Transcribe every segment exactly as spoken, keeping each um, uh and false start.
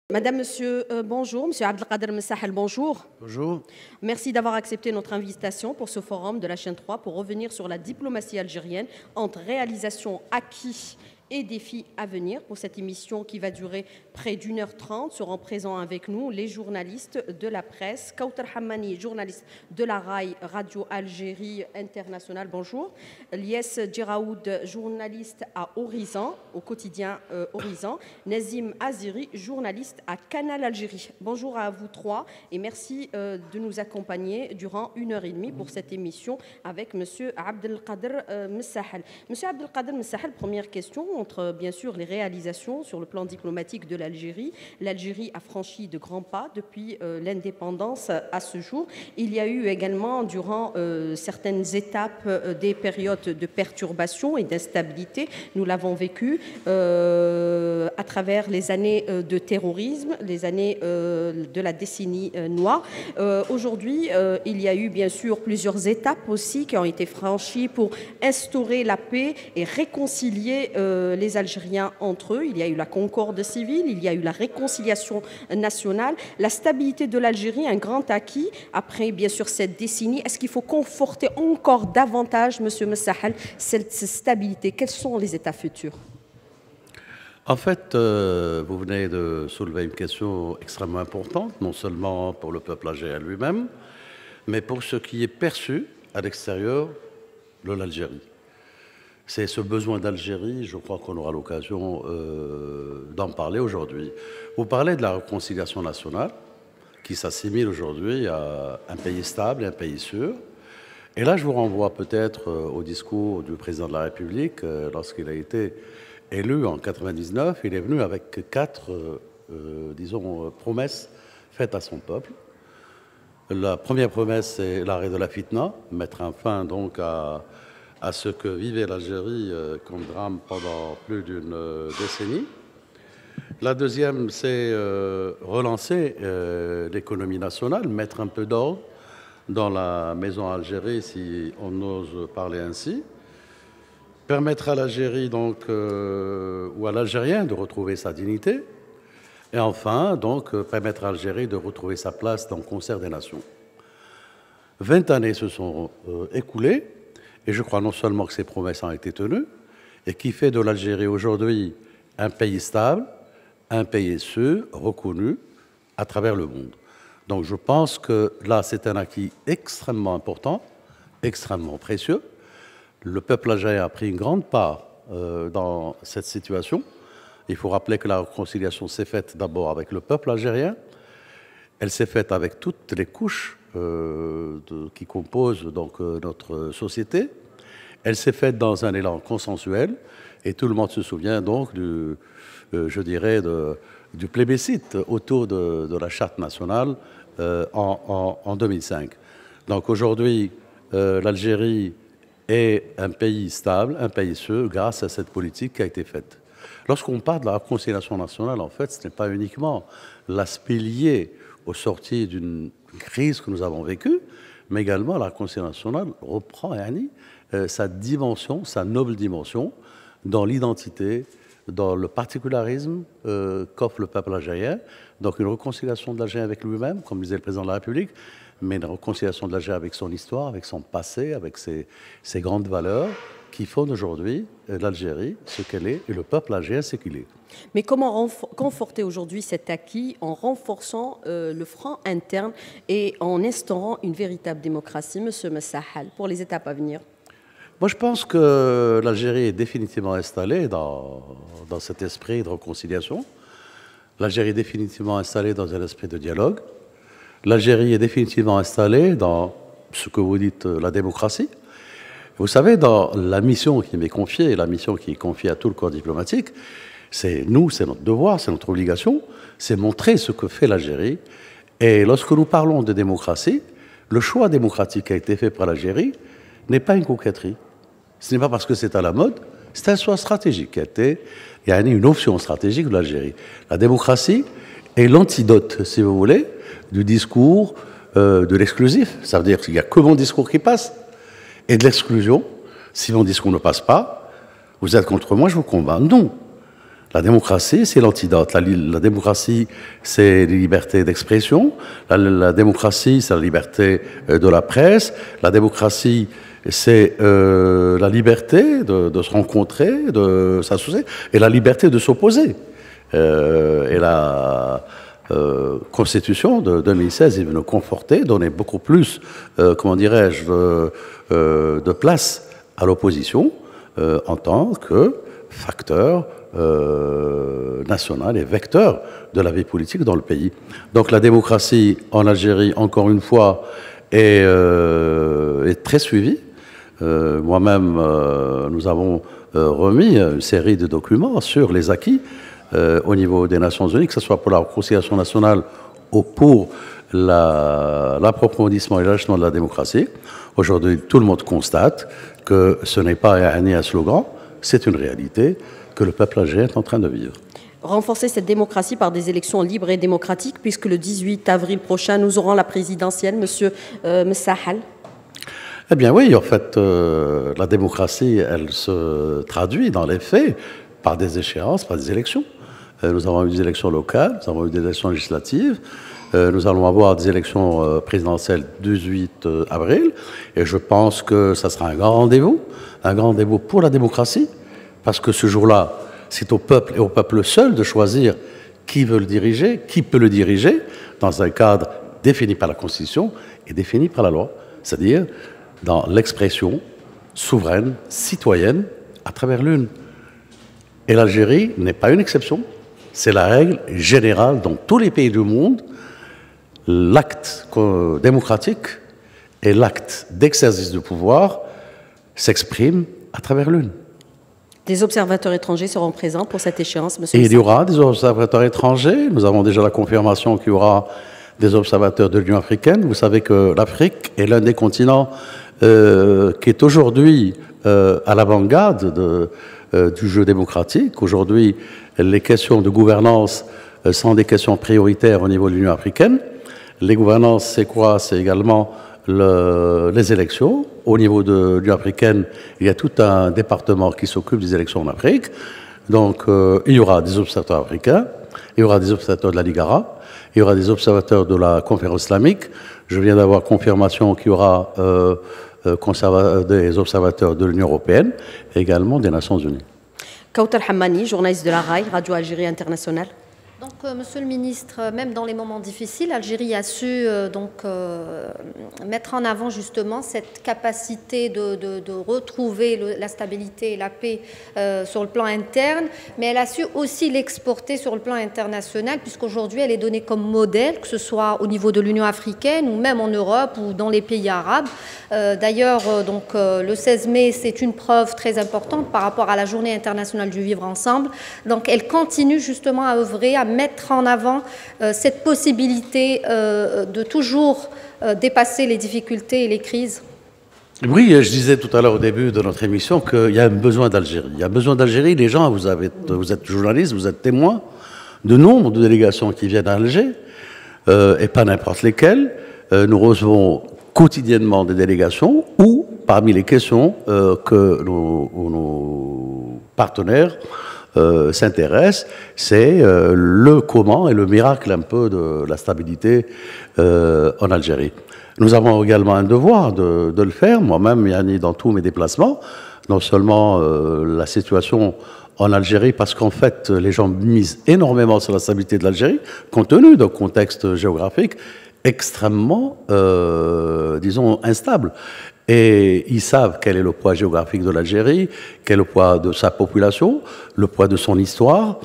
Madame, Monsieur, euh, bonjour. Monsieur Abdelkader Messahel, bonjour. Bonjour. Merci d'avoir accepté notre invitation pour ce forum de la chaîne trois pour revenir sur la diplomatie algérienne entre réalisations acquises et défis à venir. Pour cette émission qui va durer près d'une heure trente, seront présents avec nous les journalistes de la presse. Kauter Hammani, journaliste de la R A I, Radio Algérie Internationale, bonjour. Lies Djeraoud, journaliste à Horizon, au quotidien euh, Horizon. Nazim Aziri, journaliste à Canal Algérie. Bonjour à vous trois et merci euh, de nous accompagner durant une heure et demie pour cette émission avec Monsieur Abdelkader euh, Messahel. Monsieur Abdelkader Messahel, première question. Entre bien sûr les réalisations sur le plan diplomatique de l'Algérie. L'Algérie a franchi de grands pas depuis euh, l'indépendance à ce jour. Il y a eu également durant euh, certaines étapes euh, des périodes de perturbation et d'instabilité. Nous l'avons vécu euh, à travers les années euh, de terrorisme, les années euh, de la décennie euh, noire. Euh, Aujourd'hui, euh, il y a eu bien sûr plusieurs étapes aussi qui ont été franchies pour instaurer la paix et réconcilier euh, les Algériens entre eux. Il y a eu la concorde civile, il y a eu la réconciliation nationale, la stabilité de l'Algérie, un grand acquis après bien sûr cette décennie. Est-ce qu'il faut conforter encore davantage, Monsieur Messahel, cette stabilité? Quelles sont les états futurs? En fait, euh, vous venez de soulever une question extrêmement importante, non seulement pour le peuple algérien lui-même, mais pour ce qui est perçu à l'extérieur de l'Algérie. C'est ce besoin d'Algérie, je crois qu'on aura l'occasion euh, d'en parler aujourd'hui. Vous parlez de la réconciliation nationale, qui s'assimile aujourd'hui à un pays stable, un pays sûr. Et là, je vous renvoie peut-être au discours du président de la République, euh, lorsqu'il a été élu en quatre-vingt-dix-neuf. Il est venu avec quatre, euh, disons, promesses faites à son peuple. La première promesse, c'est l'arrêt de la fitna, mettre un fin donc à... à ce que vivait l'Algérie euh, comme drame pendant plus d'une euh, décennie. La deuxième, c'est euh, relancer euh, l'économie nationale, mettre un peu d'ordre dans la maison Algérie, si on ose parler ainsi. Permettre à l'Algérie, donc, euh, ou à l'Algérien de retrouver sa dignité. Et enfin, donc, euh, permettre à l'Algérie de retrouver sa place dans le concert des nations. Vingt années se sont euh, écoulées. Et je crois non seulement que ces promesses ont été tenues, et qui fait de l'Algérie aujourd'hui un pays stable, un pays sûr, reconnu à travers le monde. Donc je pense que là, c'est un acquis extrêmement important, extrêmement précieux. Le peuple algérien a pris une grande part euh, dans cette situation. Il faut rappeler que la réconciliation s'est faite d'abord avec le peuple algérien. Elle s'est faite avec toutes les couches Euh, de, qui compose donc euh, notre société. Elle s'est faite dans un élan consensuel et tout le monde se souvient donc du, euh, je dirais, de, du plébiscite autour de, de la charte nationale euh, en, en, en deux mille cinq. Donc aujourd'hui, euh, l'Algérie est un pays stable, un pays sûr, grâce à cette politique qui a été faite. Lorsqu'on parle de la réconciliation nationale, en fait, ce n'est pas uniquement l'aspect lié aux sorties d'une crise que nous avons vécue, mais également la réconciliation nationale reprend yani, euh, sa dimension, sa noble dimension, dans l'identité, dans le particularisme euh, qu'offre le peuple algérien. Donc une réconciliation de l'Algérien avec lui-même, comme disait le président de la République, mais une réconciliation de l'Algérien avec son histoire, avec son passé, avec ses, ses grandes valeurs, qui font aujourd'hui l'Algérie ce qu'elle est et le peuple algérien ce qu'il est. Mais comment conforter aujourd'hui cet acquis en renforçant euh, le front interne et en instaurant une véritable démocratie, Monsieur Messahel, pour les étapes à venir? Moi, je pense que l'Algérie est définitivement installée dans, dans cet esprit de réconciliation. L'Algérie est définitivement installée dans un esprit de dialogue. L'Algérie est définitivement installée dans ce que vous dites la démocratie. Vous savez, dans la mission qui m'est confiée, la mission qui est confiée à tout le corps diplomatique, c'est nous, c'est notre devoir, c'est notre obligation, c'est montrer ce que fait l'Algérie. Et lorsque nous parlons de démocratie, le choix démocratique qui a été fait par l'Algérie n'est pas une coquetterie. Ce n'est pas parce que c'est à la mode, c'est un choix stratégique qui a été, il y a une option stratégique de l'Algérie. La démocratie est l'antidote, si vous voulez, du discours euh, de l'exclusif. Ça veut dire qu'il n'y a que mon discours qui passe. Et de l'exclusion, si mon discours ne passe pas, vous êtes contre moi, je vous combats. Non. La démocratie, c'est l'antidote. La, la démocratie, c'est les libertés d'expression. La, la démocratie, c'est la liberté de la presse. La démocratie, c'est euh, la liberté de, de se rencontrer, de s'associer, et la liberté de s'opposer. Euh, et la euh, Constitution de deux mille seize est venue conforter, donner beaucoup plus, euh, comment dirais-je, de, euh, de place à l'opposition euh, en tant que facteur euh, national et vecteur de la vie politique dans le pays. Donc la démocratie en Algérie, encore une fois, est, euh, est très suivie. Euh, moi-même, euh, nous avons euh, remis une série de documents sur les acquis euh, au niveau des Nations Unies, que ce soit pour la réconciliation nationale ou pour l'approfondissement et l'achèvement de la démocratie. Aujourd'hui, tout le monde constate que ce n'est pas un slogan, c'est une réalité que le peuple algérien est en train de vivre. Renforcer cette démocratie par des élections libres et démocratiques, puisque le dix-huit avril prochain, nous aurons la présidentielle, Monsieur euh, Messahal. Eh bien oui, en fait, euh, la démocratie, elle se traduit dans les faits par des échéances, par des élections. Euh, nous avons eu des élections locales, nous avons eu des élections législatives, euh, nous allons avoir des élections euh, présidentielles dix-huit avril, et je pense que ça sera un grand rendez-vous, un grand rendez-vous pour la démocratie, parce que ce jour-là, c'est au peuple et au peuple seul de choisir qui veut le diriger, qui peut le diriger, dans un cadre défini par la Constitution et défini par la loi, c'est-à-dire dans l'expression souveraine, citoyenne, à travers l'une. Et l'Algérie n'est pas une exception, c'est la règle générale dans tous les pays du monde. L'acte démocratique et l'acte d'exercice du pouvoir s'expriment à travers l'une. Des observateurs étrangers seront présents pour cette échéance, monsieur. Et il y aura des observateurs étrangers. Nous avons déjà la confirmation qu'il y aura des observateurs de l'Union africaine. Vous savez que l'Afrique est l'un des continents euh, qui est aujourd'hui euh, à l'avant-garde de, euh, du jeu démocratique. Aujourd'hui, les questions de gouvernance euh, sont des questions prioritaires au niveau de l'Union africaine. Les gouvernances, c'est quoi? C'est également le, les élections. Au niveau de l'Union africaine, il y a tout un département qui s'occupe des élections en Afrique. Donc, euh, il y aura des observateurs africains, il y aura des observateurs de la Ligue arabe, il y aura des observateurs de la conférence islamique. Je viens d'avoir confirmation qu'il y aura euh, euh, des observateurs de l'Union européenne et également des Nations Unies. Kautar Hammani, journaliste de la R A I, Radio Algérie Internationale. Donc, euh, Monsieur le Ministre, même dans les moments difficiles, l'Algérie a su euh, donc euh, mettre en avant justement cette capacité de, de, de retrouver le, la stabilité et la paix euh, sur le plan interne, mais elle a su aussi l'exporter sur le plan international, puisqu'aujourd'hui elle est donnée comme modèle, que ce soit au niveau de l'Union africaine ou même en Europe ou dans les pays arabes. Euh, D'ailleurs, euh, donc euh, le seize mai, c'est une preuve très importante par rapport à la Journée internationale du vivre ensemble. Donc, elle continue justement à œuvrer, à mettre en avant euh, cette possibilité euh, de toujours euh, dépasser les difficultés et les crises. Oui, je disais tout à l'heure au début de notre émission qu'il y a un besoin d'Algérie. Il y a besoin d'Algérie. Les gens, vous, avez, vous êtes journalistes, vous êtes témoins de nombre de délégations qui viennent à Alger, euh, et pas n'importe lesquelles. Euh, nous recevons quotidiennement des délégations où, parmi les questions euh, que nos, nos partenaires Euh, s'intéresse, c'est euh, le comment et le miracle un peu de la stabilité euh, en Algérie. Nous avons également un devoir de, de le faire, moi-même, Yanni, dans tous mes déplacements, non seulement euh, la situation en Algérie, parce qu'en fait, les gens misent énormément sur la stabilité de l'Algérie, compte tenu d'un contexte géographique extrêmement, euh, disons, instable. Et ils savent quel est le poids géographique de l'Algérie, quel est le poids de sa population, le poids de son histoire,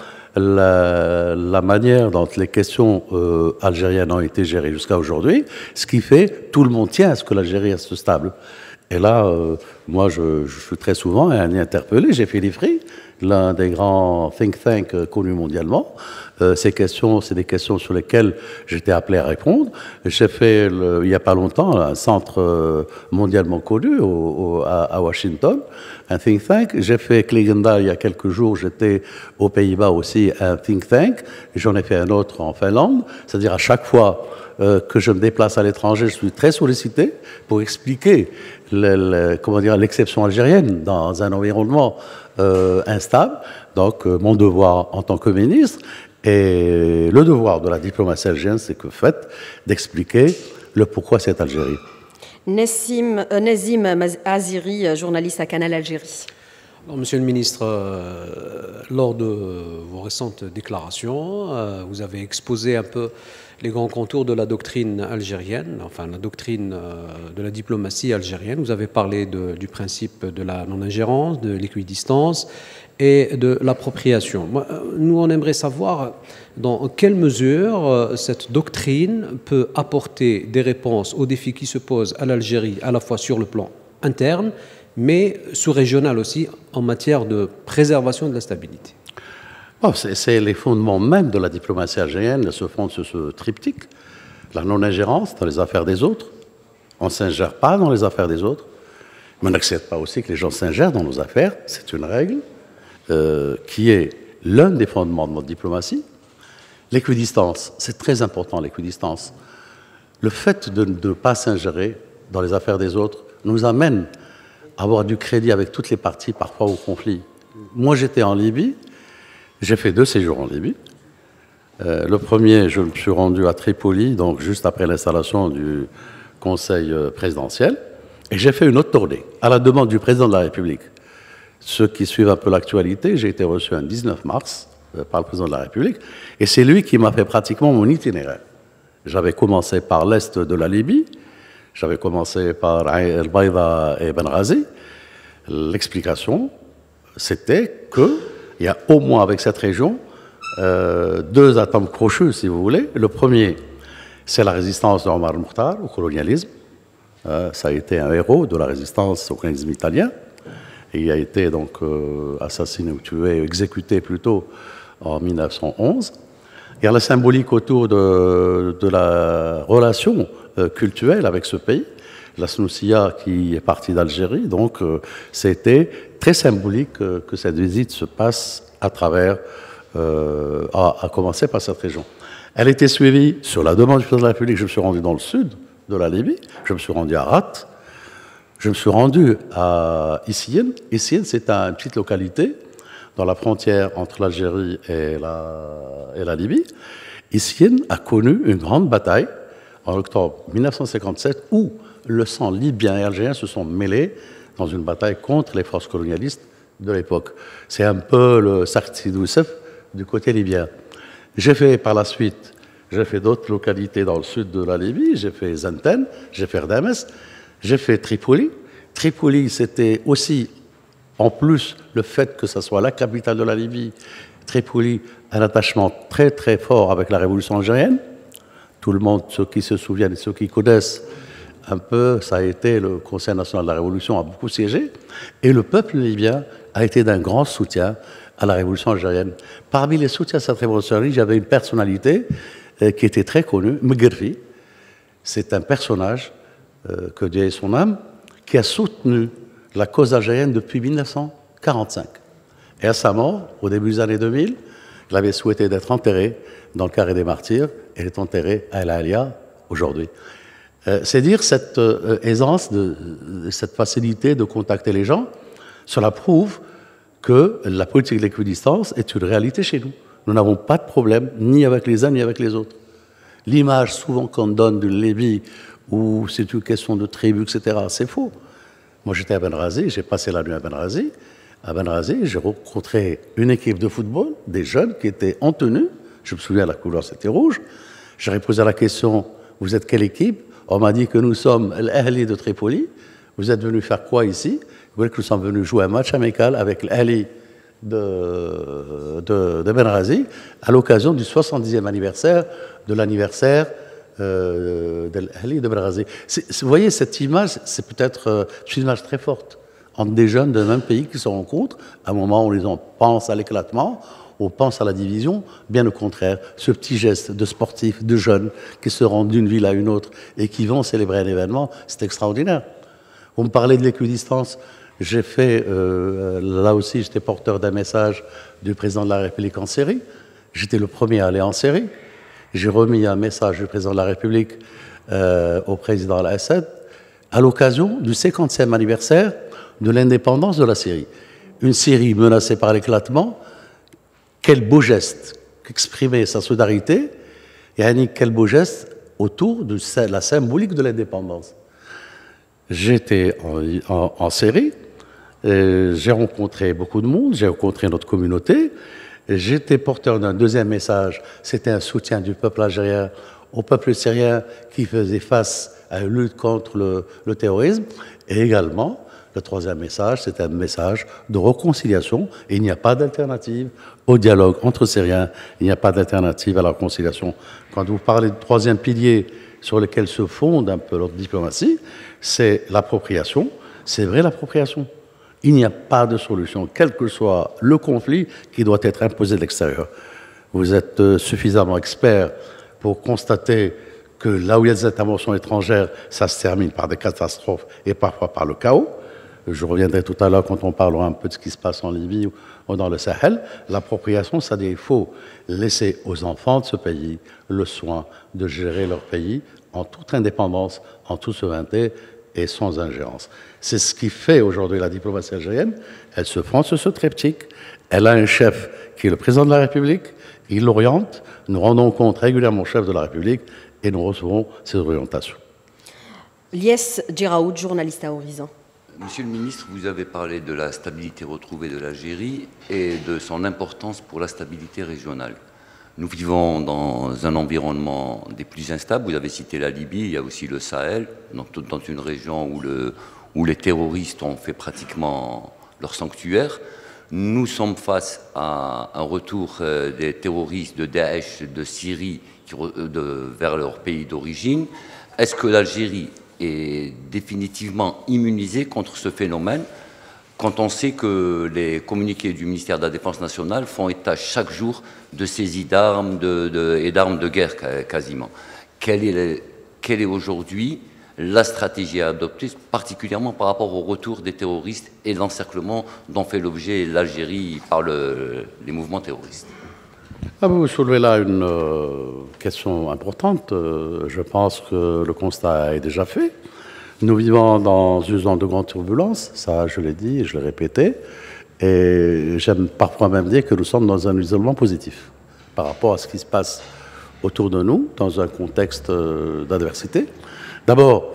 la, la manière dont les questions euh, algériennes ont été gérées jusqu'à aujourd'hui, ce qui fait tout le monde tient à ce que l'Algérie reste stable. Et là, euh, moi, je, je suis très souvent interpellé. J'ai fait l'IFRI, l'un des grands think tanks euh, connus mondialement. Euh, ces questions, c'est des questions sur lesquelles j'étais appelé à répondre. J'ai fait, le, il n'y a pas longtemps, un centre euh, mondialement connu au, au, à, à Washington, un think tank. J'ai fait Kligenda il y a quelques jours, j'étais aux Pays-Bas aussi, un think tank. J'en ai fait un autre en Finlande. C'est-à-dire à chaque fois euh, que je me déplace à l'étranger, je suis très sollicité pour expliquer le, le, comment dire, l'exception algérienne dans un environnement euh, instable. Donc, euh, mon devoir en tant que ministre et le devoir de la diplomatie algérienne, c'est que fait d'expliquer le pourquoi cette Algérie. Nessim, euh, Nazim Aziri, journaliste à Canal Algérie. Alors, Monsieur le ministre, euh, lors de vos récentes déclarations, euh, vous avez exposé un peu les grands contours de la doctrine algérienne, enfin la doctrine euh, de la diplomatie algérienne. Vous avez parlé de, du principe de la non-ingérence, de l'équidistance et de l'appropriation. Nous, on aimerait savoir dans quelle mesure euh, cette doctrine peut apporter des réponses aux défis qui se posent à l'Algérie, à la fois sur le plan interne, mais sous-régional aussi, en matière de préservation de la stabilité. Oh, c'est les fondements même de la diplomatie algérienne, se fondent sur ce triptyque, la non-ingérence dans les affaires des autres. On ne s'ingère pas dans les affaires des autres, mais on n'accepte pas aussi que les gens s'ingèrent dans nos affaires. C'est une règle euh, qui est l'un des fondements de notre diplomatie. L'équidistance, c'est très important, l'équidistance. Le fait de ne pas s'ingérer dans les affaires des autres nous amène avoir du crédit avec toutes les parties, parfois au conflit. Moi, j'étais en Libye, j'ai fait deux séjours en Libye. Euh, le premier, je me suis rendu à Tripoli, donc juste après l'installation du Conseil présidentiel, et j'ai fait une autre tournée, à la demande du président de la République. Ceux qui suivent un peu l'actualité, j'ai été reçu un dix-neuf mars euh, par le président de la République, et c'est lui qui m'a fait pratiquement mon itinéraire. J'avais commencé par l'est de la Libye, j'avais commencé par El Baïda et Benghazi. L'explication, c'était qu'il y a au moins avec cette région euh, deux atomes crochus, si vous voulez. Le premier, c'est la résistance de Omar al-Mukhtar au colonialisme. Euh, ça a été un héros de la résistance au colonialisme italien. Et il a été donc euh, assassiné ou tué, exécuté plutôt en mille neuf cent onze. Il y a la symbolique autour de, de la relation euh, culturelle avec ce pays. La Snoussia qui est partie d'Algérie, donc euh, c'était très symbolique euh, que cette visite se passe à travers, euh, à, à commencer par cette région. Elle était suivie, sur la demande du président de la République, je me suis rendu dans le sud de la Libye, je me suis rendu à Rat, je me suis rendu à Issiyen. Issiyen, c'est une petite localité dans la frontière entre l'Algérie et la, et la Libye. Issiyen a connu une grande bataille en octobre mille neuf cent cinquante-sept où le sang libyen et algérien se sont mêlés dans une bataille contre les forces colonialistes de l'époque. C'est un peu le Sarti d'Oussef du côté libyen. J'ai fait par la suite, j'ai fait d'autres localités dans le sud de la Libye, j'ai fait Zenten, j'ai fait Dames, j'ai fait Tripoli. Tripoli, c'était aussi, en plus, le fait que ce soit la capitale de la Libye, Tripoli, un attachement très très fort avec la révolution algérienne. Tout le monde, ceux qui se souviennent et ceux qui connaissent un peu, ça a été le Conseil national de la Révolution, a beaucoup siégé, et le peuple libyen a été d'un grand soutien à la révolution algérienne. Parmi les soutiens à cette révolution algérienne, j'avais une personnalité euh, qui était très connue, Mguerfi. C'est un personnage, euh, que Dieu ait son âme, qui a soutenu la cause algérienne depuis mille neuf cent quarante-cinq. Et à sa mort, au début des années deux mille, il avait souhaité d'être enterré dans le carré des martyrs, et il est enterré à El Alia aujourd'hui. Euh, c'est dire cette euh, aisance, de, de, cette facilité de contacter les gens. Cela prouve que la politique de l'équidistance est une réalité chez nous. Nous n'avons pas de problème ni avec les uns ni avec les autres. L'image souvent qu'on donne d'une Libye où c'est une question de tribu, et cetera, c'est faux. Moi j'étais à Benghazi, j'ai passé la nuit à Benghazi. À Benghazi, j'ai rencontré une équipe de football, des jeunes qui étaient en tenue. Je me souviens, la couleur c'était rouge. J'aurais posé la question, vous êtes quelle équipe? On m'a dit que nous sommes l'Ahli de Tripoli. Vous êtes venus faire quoi ici? Vous voyez que nous sommes venus jouer un match amical avec l'Ahli de, de, de Benghazi à l'occasion du soixante-dixième anniversaire de l'anniversaire euh, de l'Ahli de Benghazi. Vous voyez, cette image, c'est peut-être euh, une image très forte entre des jeunes d'un même pays qui se rencontrent. À un moment où les gens pensent à l'éclatement, on pense à la division, bien au contraire. Ce petit geste de sportifs, de jeunes qui se rendent d'une ville à une autre et qui vont célébrer un événement, c'est extraordinaire. Vous me parlez de l'équidistance. J'ai fait, euh, là aussi, j'étais porteur d'un message du président de la République en Syrie. J'étais le premier à aller en Syrie. j'ai remis un message du président de la République euh, au président Al-Assad à l'occasion du cinquantième anniversaire de l'indépendance de la Syrie. Une Syrie menacée par l'éclatement, quel beau geste qu'exprimer sa solidarité, et Annie, quel beau geste autour de la symbolique de l'indépendance. J'étais en, en, en Syrie, j'ai rencontré beaucoup de monde, j'ai rencontré notre communauté, j'étais porteur d'un deuxième message, c'était un soutien du peuple algérien au peuple syrien qui faisait face à une lutte contre le, le terrorisme, et également, le troisième message, c'était un message de réconciliation, et il n'y a pas d'alternative au dialogue entre Syriens, il n'y a pas d'alternative à la réconciliation. Quand vous parlez du troisième pilier sur lequel se fonde un peu notre diplomatie, c'est l'appropriation. C'est vrai, l'appropriation. Il n'y a pas de solution, quel que soit le conflit qui doit être imposé de l'extérieur. Vous êtes suffisamment expert pour constater que là où il y a des interventions étrangères, ça se termine par des catastrophes et parfois par le chaos. Je reviendrai tout à l'heure quand on parlera un peu de ce qui se passe en Libye ou dans le Sahel. L'appropriation, c'est-à-dire qu'il faut laisser aux enfants de ce pays le soin de gérer leur pays en toute indépendance, en toute souveraineté et sans ingérence. C'est ce qui fait aujourd'hui la diplomatie algérienne. Elle se fonde sur ce triptyque. Elle a un chef qui est le président de la République. Il l'oriente. Nous rendons compte régulièrement au chef de la République et nous recevons ses orientations. Lies Djeraoud, journaliste à Horizon. Monsieur le ministre, vous avez parlé de la stabilité retrouvée de l'Algérie et de son importance pour la stabilité régionale. Nous vivons dans un environnement des plus instables. Vous avez cité la Libye, il y a aussi le Sahel, donc dans une région où, le, où les terroristes ont fait pratiquement leur sanctuaire. Nous sommes face à un retour des terroristes de Daesh, de Syrie, qui, de, vers leur pays d'origine. Est-ce que l'Algérie est définitivement immunisée contre ce phénomène, quand on sait que les communiqués du ministère de la Défense nationale font état chaque jour de saisies d'armes de, de, et d'armes de guerre quasiment. Quelle est, quelle est aujourd'hui la stratégie à adopter, particulièrement par rapport au retour des terroristes et l'encerclement dont fait l'objet l'Algérie par le, les mouvements terroristes? Ah, vous soulevez là une euh, question importante. Euh, je pense que le constat est déjà fait. Nous vivons dans une zone de grande turbulence, ça je l'ai dit et je l'ai répété, et j'aime parfois même dire que nous sommes dans un isolement positif par rapport à ce qui se passe autour de nous, dans un contexte euh, d'adversité. D'abord,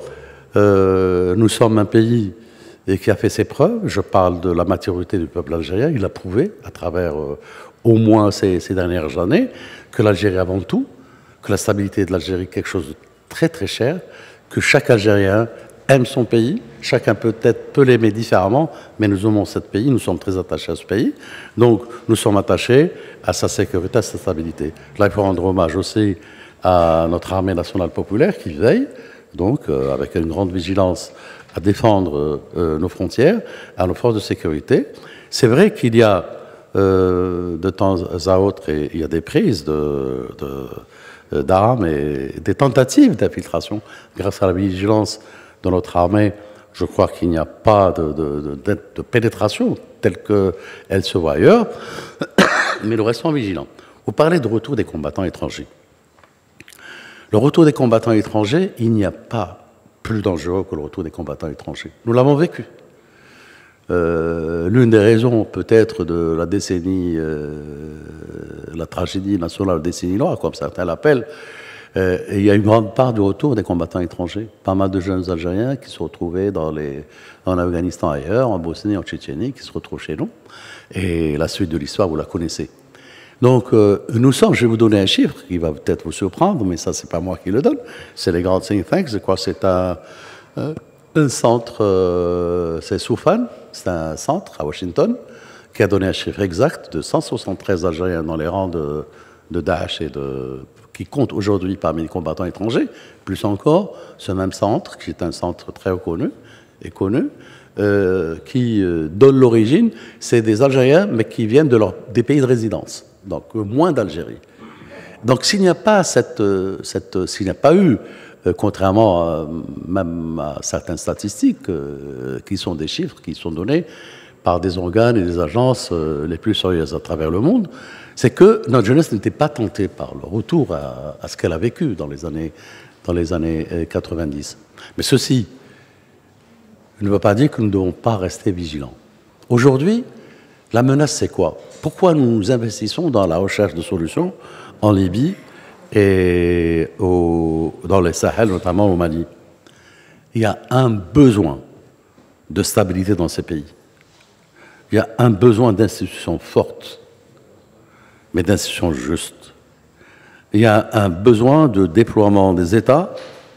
euh, nous sommes un pays qui a fait ses preuves, je parle de la maturité du peuple algérien, il a prouvé à travers euh, au moins ces, ces dernières années que l'Algérie avant tout, que la stabilité de l'Algérie est quelque chose de très très cher, que chaque Algérien aime son pays, chacun peut-être peut l'aimer différemment, mais nous aimons ce pays, nous sommes très attachés à ce pays, donc nous sommes attachés à sa sécurité, à sa stabilité. Là, il faut rendre hommage aussi à notre armée nationale populaire qui veille, donc euh, avec une grande vigilance, à défendre euh, nos frontières, à nos forces de sécurité. C'est vrai qu'il y a euh, de temps à autre, et il y a des prises de, de, d'armes et des tentatives d'infiltration grâce à la vigilance de notre armée. Je crois qu'il n'y a pas de, de, de, de pénétration telle qu'elle se voit ailleurs, mais nous restons vigilants. Vous parlez de retour des combattants étrangers. Le retour des combattants étrangers, il n'y a pas plus dangereux que le retour des combattants étrangers. Nous l'avons vécu. Euh, l'une des raisons peut-être de la décennie, euh, la tragédie nationale décennie noire, comme certains l'appellent, euh, il y a une grande part du retour des combattants étrangers. Pas mal de jeunes Algériens qui se retrouvaient dans les, en Afghanistan ailleurs, en Bosnie, en Tchétchénie, qui se retrouvent chez nous. Et la suite de l'histoire, vous la connaissez. Donc, euh, nous sommes, je vais vous donner un chiffre qui va peut-être vous surprendre, mais ça, c'est pas moi qui le donne. C'est les grands think tanks. Je crois que c'est un, euh, un centre, euh, c'est Soufan, c'est un centre à Washington, qui a donné un chiffre exact de cent soixante-treize Algériens dans les rangs de, de Daesh et de, qui compte aujourd'hui parmi les combattants étrangers. Plus encore, ce même centre, qui est un centre très reconnu et connu, euh, qui euh, donne l'origine, c'est des Algériens, mais qui viennent de leur, des pays de résidence. Donc moins d'Algérie. Donc s'il n'y a pas cette, cette s'il n'y a pas eu, euh, contrairement à, même à certaines statistiques euh, qui sont des chiffres qui sont donnés par des organes et des agences euh, les plus sérieuses à travers le monde, c'est que notre jeunesse n'était pas tentée par le retour à, à ce qu'elle a vécu dans les années, dans les années quatre-vingt-dix. Mais ceci ne veut pas dire que nous ne devons pas rester vigilants. Aujourd'hui, la menace, c'est quoi? Pourquoi nous investissons dans la recherche de solutions en Libye et au, dans les Sahel, notamment au Mali? Il y a un besoin de stabilité dans ces pays. Il y a un besoin d'institutions fortes, mais d'institutions justes. Il y a un besoin de déploiement des États,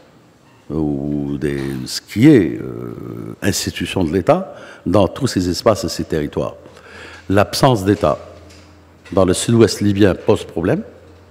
ou des, ce qui est euh, institution de l'État, dans tous ces espaces et ces territoires. L'absence d'État dans le sud-ouest libyen pose problème.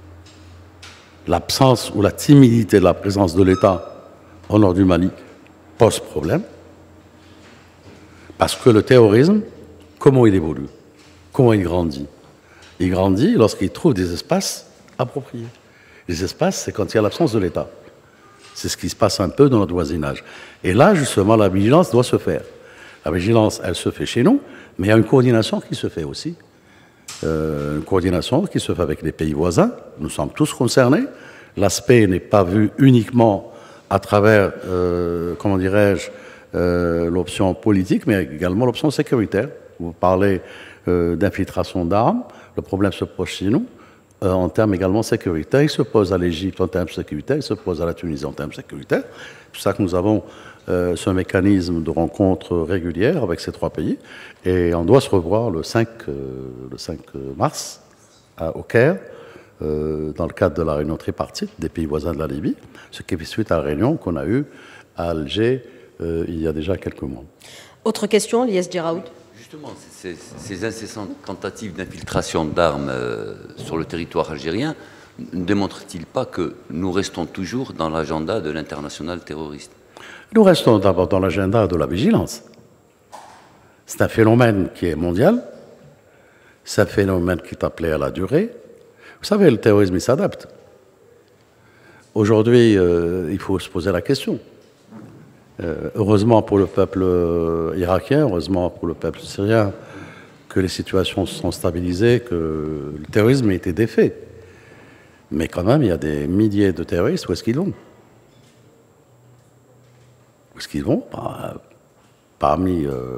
L'absence ou la timidité de la présence de l'État au nord du Mali pose problème. Parce que le terrorisme, comment il évolue? Comment il grandit? Il grandit lorsqu'il trouve des espaces appropriés. Les espaces, c'est quand il y a l'absence de l'État. C'est ce qui se passe un peu dans notre voisinage. Et là, justement, la vigilance doit se faire. La vigilance, elle se fait chez nous, mais il y a une coordination qui se fait aussi. Euh, une coordination qui se fait avec les pays voisins. Nous sommes tous concernés. L'aspect n'est pas vu uniquement à travers, euh, comment dirais-je, euh, l'option politique, mais également l'option sécuritaire. Vous parlez euh, d'infiltration d'armes. Le problème se pose chez nous. Euh, en termes également sécuritaires, il se pose à l'Égypte en termes sécuritaires, il se pose à la Tunisie en termes sécuritaires. C'est pour ça que nous avons euh, ce mécanisme de rencontres régulières avec ces trois pays. Et on doit se revoir le cinq, euh, le cinq mars à, au Caire, euh, dans le cadre de la réunion tripartite des pays voisins de la Libye, ce qui fait suite à la réunion qu'on a eue à Alger euh, il y a déjà quelques mois. Autre question, Lyes Djeraoud. Justement, ces, ces incessantes tentatives d'infiltration d'armes euh, sur le territoire algérien ne démontrent-ils pas que nous restons toujours dans l'agenda de l'international terroriste? Nous restons d'abord dans l'agenda de la vigilance. C'est un phénomène qui est mondial, c'est un phénomène qui est appelé à la durée. Vous savez, le terrorisme, il s'adapte. Aujourd'hui, euh, il faut se poser la question. Euh, heureusement pour le peuple euh, irakien, heureusement pour le peuple syrien, que les situations se sont stabilisées, que le terrorisme a été défait. Mais quand même, il y a des milliers de terroristes. Où est-ce qu'ils vont? Où est-ce qu'ils vont? Par, Parmi euh,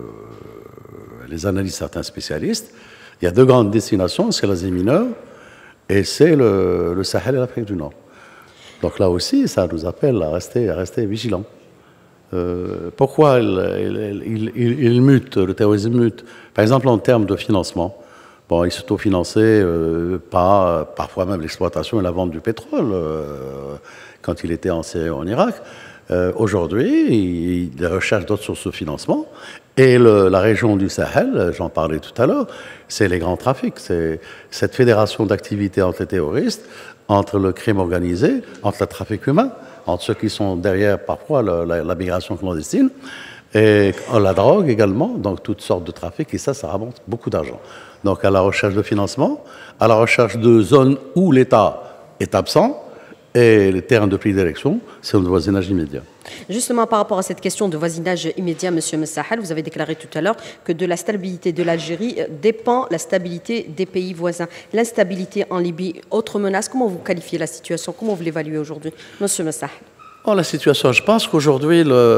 les analyses de certains spécialistes, il y a deux grandes destinations, c'est l'Asie mineure et c'est le, le Sahel et l'Afrique du Nord. Donc là aussi, ça nous appelle à rester, à rester vigilants. Euh, pourquoi il, il, il, il mute, le terrorisme mute? Par exemple, en termes de financement. Bon, il s'autofinançait euh, par, parfois même l'exploitation et la vente du pétrole euh, quand il était en Syrie ou en Irak. Euh, Aujourd'hui, il, il recherche d'autres sources de financement. Et le, la région du Sahel, j'en parlais tout à l'heure, c'est les grands trafics. C'est cette fédération d'activités entre les terroristes, entre le crime organisé, entre le trafic humain, entre ceux qui sont derrière parfois la, la, la migration clandestine, et la drogue également, donc toutes sortes de trafics, et ça, ça rapporte beaucoup d'argent. Donc à la recherche de financement, à la recherche de zones où l'État est absent, et les terrains de prise d'élection, c'est notre voisinage immédiat. Justement, par rapport à cette question de voisinage immédiat, M. Messahel, vous avez déclaré tout à l'heure que de la stabilité de l'Algérie dépend la stabilité des pays voisins. L'instabilité en Libye, autre menace, comment vous qualifiez la situation? Comment vous l'évaluez aujourd'hui, M. Messahel? Oh, la situation, je pense qu'aujourd'hui,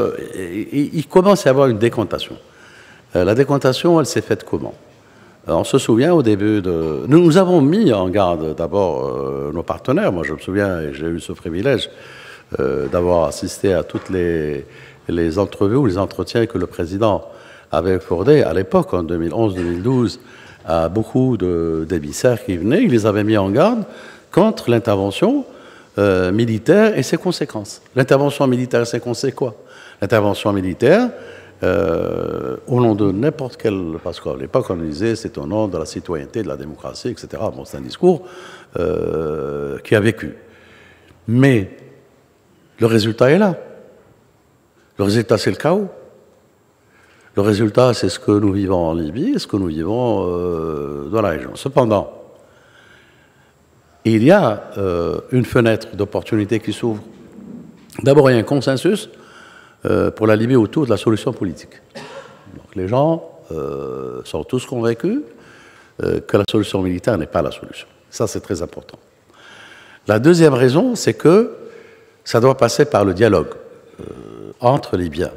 il, il commence à y avoir une décantation. Euh, la décantation, elle s'est faite comment? On se souvient au début de... Nous, nous avons mis en garde d'abord euh, nos partenaires. Moi, je me souviens, et j'ai eu ce privilège euh, d'avoir assisté à toutes les, les entrevues ou les entretiens que le président avait accordés à l'époque, en deux mille onze deux mille douze, à beaucoup d'émissaires qui venaient. Il les avait mis en garde contre l'intervention euh, militaire et ses conséquences. L'intervention militaire et ses conséquences, quoi? L'intervention militaire... Euh, au nom de n'importe quel... Parce qu'à l'époque, on disait c'est au nom de la citoyenneté, de la démocratie, et cetera. Bon, c'est un discours euh, qui a vécu. Mais le résultat est là. Le résultat, c'est le chaos. Le résultat, c'est ce que nous vivons en Libye et ce que nous vivons euh, dans la région. Cependant, il y a euh, une fenêtre d'opportunité qui s'ouvre. D'abord, il y a un consensus pour la Libye autour de la solution politique. Donc les gens euh, sont tous convaincus euh, que la solution militaire n'est pas la solution. Ça, c'est très important. La deuxième raison, c'est que ça doit passer par le dialogue euh, entre Libyens.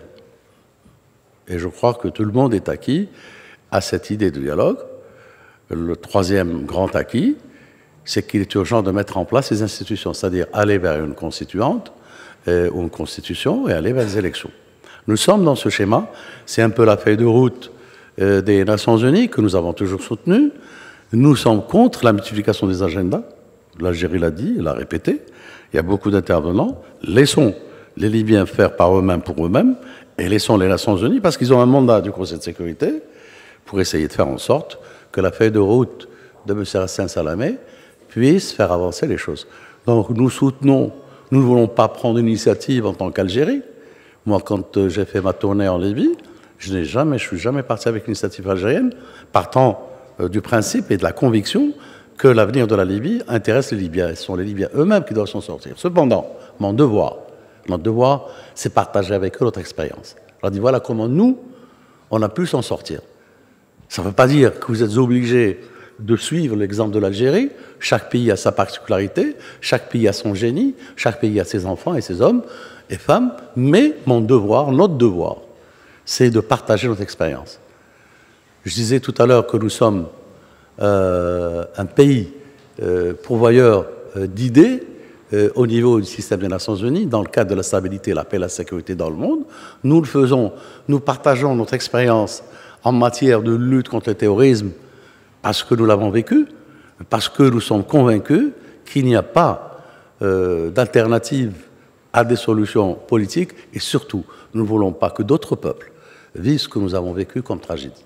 Et je crois que tout le monde est acquis à cette idée de dialogue. Le troisième grand acquis, c'est qu'il est urgent de mettre en place ces institutions, c'est-à-dire aller vers une constituante euh, ou une constitution et aller vers des élections. Nous sommes dans ce schéma, c'est un peu la feuille de route euh, des Nations Unies que nous avons toujours soutenue. Nous sommes contre la multiplication des agendas. L'Algérie l'a dit, l'a répété. Il y a beaucoup d'intervenants. Laissons les Libyens faire par eux-mêmes pour eux-mêmes et laissons les Nations Unies, parce qu'ils ont un mandat du Conseil de sécurité, pour essayer de faire en sorte que la feuille de route de M. Hassan Salamé puisse faire avancer les choses. Donc nous soutenons, nous ne voulons pas prendre une initiative en tant qu'Algérie. Moi, quand j'ai fait ma tournée en Libye, je n'ai jamais, je suis jamais parti avec une initiative algérienne, partant euh, du principe et de la conviction que l'avenir de la Libye intéresse les Libyens. Ce sont les Libyens eux-mêmes qui doivent s'en sortir. Cependant, mon devoir, notre devoir, c'est partager avec eux notre expérience. Je leur dis, voilà comment nous, on a pu s'en sortir. Ça ne veut pas dire que vous êtes obligés de suivre l'exemple de l'Algérie. Chaque pays a sa particularité, chaque pays a son génie, chaque pays a ses enfants et ses hommes et femmes. Mais mon devoir, notre devoir, c'est de partager notre expérience. Je disais tout à l'heure que nous sommes euh, un pays euh, pourvoyeur euh, d'idées euh, au niveau du système des Nations Unies, dans le cadre de la stabilité, la paix et la sécurité dans le monde. Nous le faisons, nous partageons notre expérience en matière de lutte contre le terrorisme parce que nous l'avons vécu, parce que nous sommes convaincus qu'il n'y a pas euh, d'alternative à des solutions politiques et surtout, nous ne voulons pas que d'autres peuples vivent ce que nous avons vécu comme tragédie.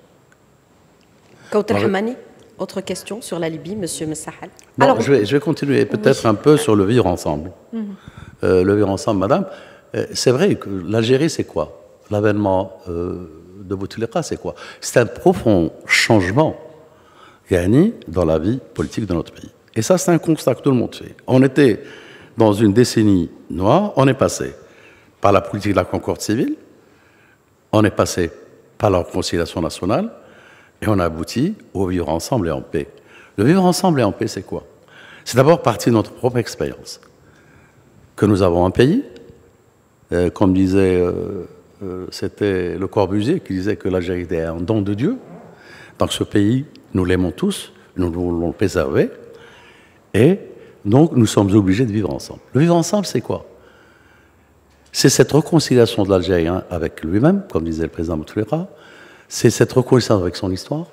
Kauter Hamani, autre question sur la Libye, Monsieur Messahal. Bon, Alors, je vais, je vais continuer peut-être oui. un peu sur le vivre ensemble. Mm-hmm. euh, le vivre ensemble, madame, euh, c'est vrai que l'Algérie, c'est quoi? L'avènement euh, de Bouteflika, c'est quoi? C'est un profond changement, Yanni, dans la vie politique de notre pays. Et ça, c'est un constat que tout le monde fait. On était dans une décennie noire, on est passé par la politique de la concorde civile, on est passé par la réconciliation nationale, et on a abouti au vivre ensemble et en paix. Le vivre ensemble et en paix, c'est quoi? C'est d'abord partie de notre propre expérience. Que nous avons un pays, euh, comme disait, euh, euh, c'était Le Corbusier qui disait que l'Algérie était un don de Dieu. Donc ce pays, nous l'aimons tous, nous voulons le préserver, et donc nous sommes obligés de vivre ensemble. Le vivre ensemble, c'est quoi? C'est cette réconciliation de l'Algérien avec lui-même, comme disait le président Bouteflika. C'est cette reconnaissance avec son histoire.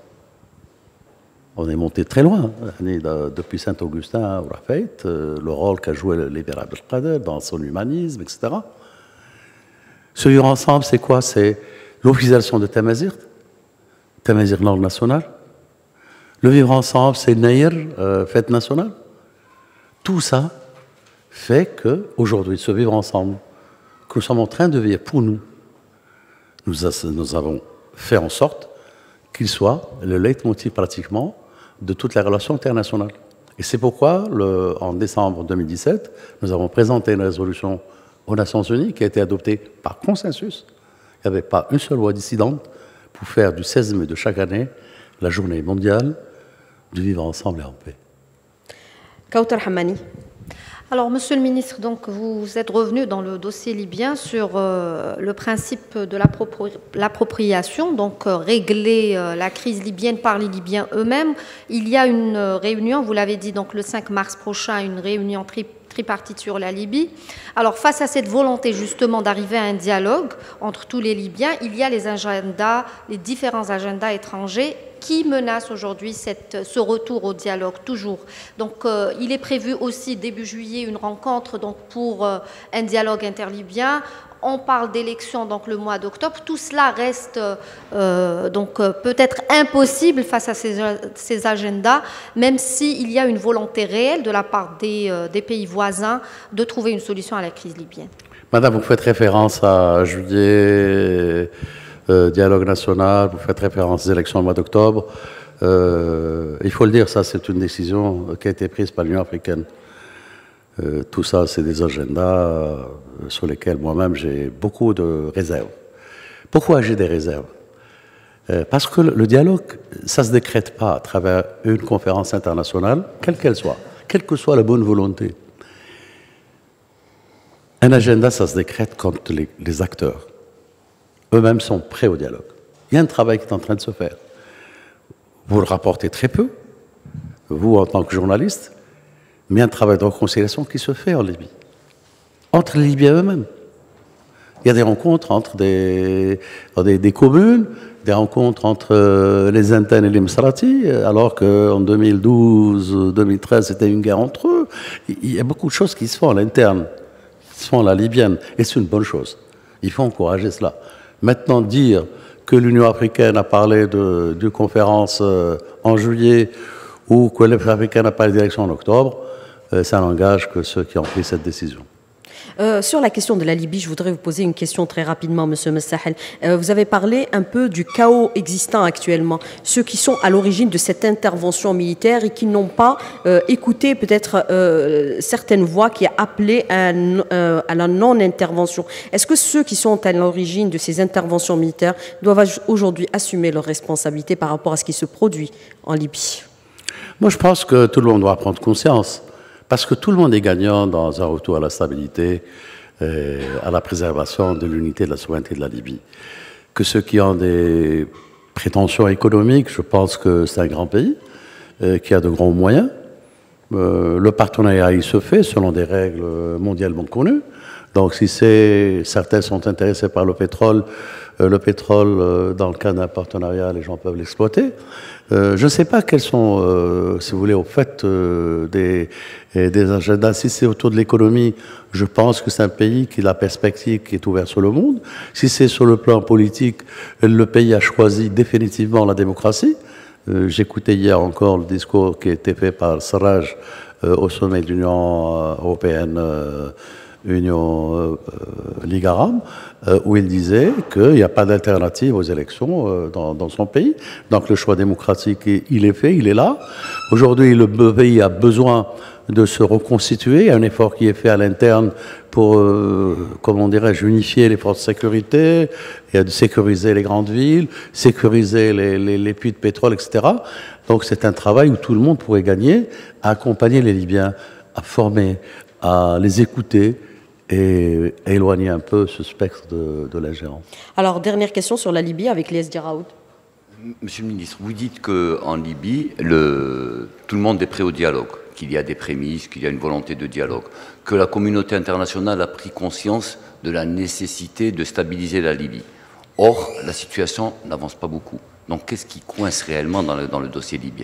On est monté très loin, depuis Saint-Augustin au Rafait, le rôle qu'a joué l'Émir Abdelkader dans son humanisme, et cetera. Ce vivre ensemble, c'est quoi? C'est l'officialisation de Tamazirt, Tamazirt langue nationale. Le vivre ensemble, c'est Naïr, euh, fête nationale. Tout ça fait qu'aujourd'hui, ce vivre ensemble, que nous sommes en train de vivre pour nous, nous, a, nous avons fait en sorte qu'il soit le leitmotiv pratiquement de toutes les relations internationales. Et c'est pourquoi, le, en décembre deux mille dix-sept, nous avons présenté une résolution aux Nations Unies qui a été adoptée par consensus. Il n'y avait pas une seule voix dissidente pour faire du seize mai de chaque année la journée mondiale du vivre ensemble et en paix. Kauter Hamani. Alors, Monsieur le Ministre, donc, vous êtes revenu dans le dossier libyen sur euh, le principe de l'appropriation, donc euh, régler euh, la crise libyenne par les Libyens eux-mêmes. Il y a une euh, réunion, vous l'avez dit, donc le cinq mars prochain, une réunion tri tripartite sur la Libye. Alors, face à cette volonté justement d'arriver à un dialogue entre tous les Libyens, il y a les agendas, les différents agendas étrangers qui menace aujourd'hui ce retour au dialogue, toujours. Donc, euh, il est prévu aussi, début juillet, une rencontre donc, pour euh, un dialogue interlibyen. On parle d'élections donc le mois d'octobre. Tout cela reste euh, donc euh, peut-être impossible face à ces, ces agendas, même s'il y a une volonté réelle de la part des, euh, des pays voisins de trouver une solution à la crise libyenne. Madame, vous faites référence à juillet... Euh, dialogue national, vous faites référence aux élections au mois d'octobre. Euh, il faut le dire, ça c'est une décision qui a été prise par l'Union africaine. Euh, tout ça, c'est des agendas euh, sur lesquels moi-même j'ai beaucoup de réserves. Pourquoi j'ai des réserves? Euh, parce que le dialogue, ça ne se décrète pas à travers une conférence internationale, quelle qu'elle soit, quelle que soit la bonne volonté. Un agenda, ça se décrète quand les, les acteurs eux-mêmes sont prêts au dialogue. Il y a un travail qui est en train de se faire. Vous le rapportez très peu, vous en tant que journaliste, mais il y a un travail de réconciliation qui se fait en Libye, entre les Libyens eux-mêmes. Il y a des rencontres entre des, des, des communes, des rencontres entre les Inten et les Msrati, alors qu'en deux mille douze, deux mille treize, c'était une guerre entre eux. Il y a beaucoup de choses qui se font à l'interne, qui se font à la libyenne, et c'est une bonne chose. Il faut encourager cela. Maintenant, dire que l'Union africaine a parlé de, de conférence en juillet ou que l'Union africaine a parlé de direction en octobre, ça n'engage que ceux qui ont pris cette décision. Euh, sur la question de la Libye, je voudrais vous poser une question très rapidement, Monsieur Messahel. Euh, vous avez parlé un peu du chaos existant actuellement, ceux qui sont à l'origine de cette intervention militaire et qui n'ont pas euh, écouté peut-être euh, certaines voix qui appelaient à, euh, à la non-intervention. Est-ce que ceux qui sont à l'origine de ces interventions militaires doivent aujourd'hui assumer leurs responsabilités par rapport à ce qui se produit en Libye? Moi, je pense que tout le monde doit prendre conscience. Parce que tout le monde est gagnant dans un retour à la stabilité, euh, à la préservation de l'unité et de la souveraineté de la Libye. Que ceux qui ont des prétentions économiques, je pense que c'est un grand pays, euh, qui a de grands moyens. Euh, le partenariat, il se fait selon des règles mondialement connues. Donc si certains sont intéressés par le pétrole, euh, le pétrole, euh, dans le cas d'un partenariat, les gens peuvent l'exploiter. Euh, je ne sais pas quels sont, euh, si vous voulez, au fait euh, des, des agendas. Si c'est autour de l'économie, je pense que c'est un pays qui a la perspective qui est ouverte sur le monde. Si c'est sur le plan politique, le pays a choisi définitivement la démocratie. Euh, J'écoutais hier encore le discours qui a été fait par Sarraj euh, au sommet de l'Union européenne, euh, Union euh, Ligue arabe, euh, où il disait qu'il n'y a pas d'alternative aux élections euh, dans, dans son pays. Donc le choix démocratique, il est fait, il est là. Aujourd'hui, le pays a besoin de se reconstituer, un effort qui est fait à l'interne pour, euh, comment dirais-je, unifier les forces de sécurité, et de sécuriser les grandes villes, sécuriser les, les, les puits de pétrole, et cetera. Donc c'est un travail où tout le monde pourrait gagner, à accompagner les Libyens, à former, à les écouter, et éloigner un peu ce spectre de, de l'ingérence. Alors, dernière question sur la Libye avec Lies Diraoud. Monsieur le ministre, vous dites qu'en Libye, le, tout le monde est prêt au dialogue, qu'il y a des prémices, qu'il y a une volonté de dialogue, que la communauté internationale a pris conscience de la nécessité de stabiliser la Libye. Or, la situation n'avance pas beaucoup. Donc, qu'est-ce qui coince réellement dans le, dans le dossier libyen?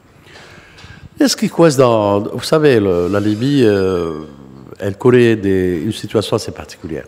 Qu'est-ce qui coince dans... Vous savez, le, la Libye... Euh, elle connaît des, une situation assez particulière.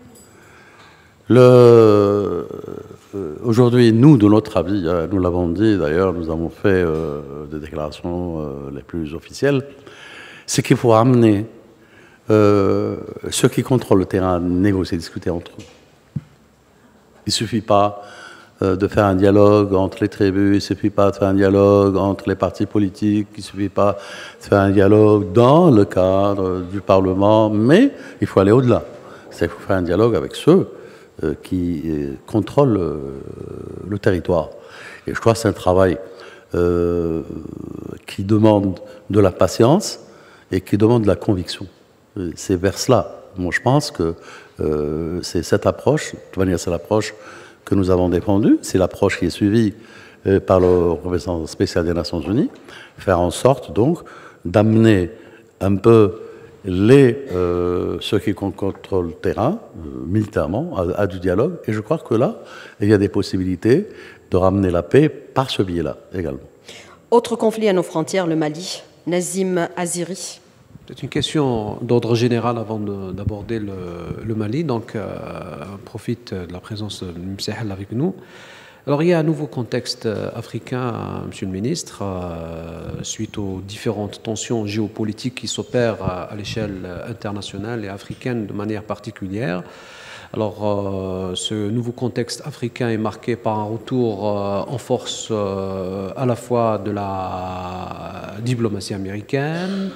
Euh, Aujourd'hui, nous, de notre avis, hein, nous l'avons dit d'ailleurs, nous avons fait euh, des déclarations euh, les plus officielles, c'est qu'il faut amener euh, ceux qui contrôlent le terrain à négocier, discuter entre eux. Il ne suffit pas euh, de faire un dialogue entre les tribus, il ne suffit pas de faire un dialogue entre les partis politiques, il ne suffit pas de faire un dialogue dans le cadre du Parlement, mais il faut aller au-delà. C'est-à-dire qu'il faut faire un dialogue avec ceux euh, qui euh, contrôlent euh, le territoire. Et je crois que c'est un travail euh, qui demande de la patience et qui demande de la conviction. C'est vers cela. Moi, je pense que euh, c'est cette approche, de toute manière, c'est l'approche que nous avons défendue, c'est l'approche qui est suivie euh, par le représentant spécial des Nations Unies, faire en sorte donc d'amener un peu les, euh, ceux qui contrôlent le terrain, euh, militairement, à, à du dialogue. Et je crois que là, il y a des possibilités de ramener la paix par ce biais-là également. Autre conflit à nos frontières, le Mali. Nazim Aziri. C'est une question d'ordre général avant d'aborder le, le Mali. Donc, euh, on profite de la présence de M. Messahel avec nous. Alors, il y a un nouveau contexte africain, Monsieur le ministre, euh, suite aux différentes tensions géopolitiques qui s'opèrent à, à l'échelle internationale et africaine de manière particulière. Alors, euh, ce nouveau contexte africain est marqué par un retour euh, en force euh, à la fois de la diplomatie américaine,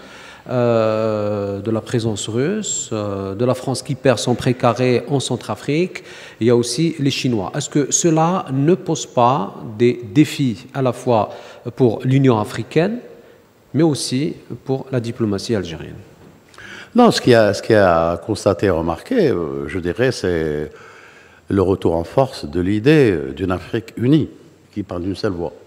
euh, de la présence russe, euh, de la France qui perd son précaré en Centrafrique. Il y a aussi les Chinois. Est-ce que cela ne pose pas des défis à la fois pour l'Union africaine, mais aussi pour la diplomatie algérienne? Non, ce qu'il y a, ce qu'il y a à constater et remarquer, euh, je dirais, c'est le retour en force de l'idée d'une Afrique unie, qui parle d'une seule voix.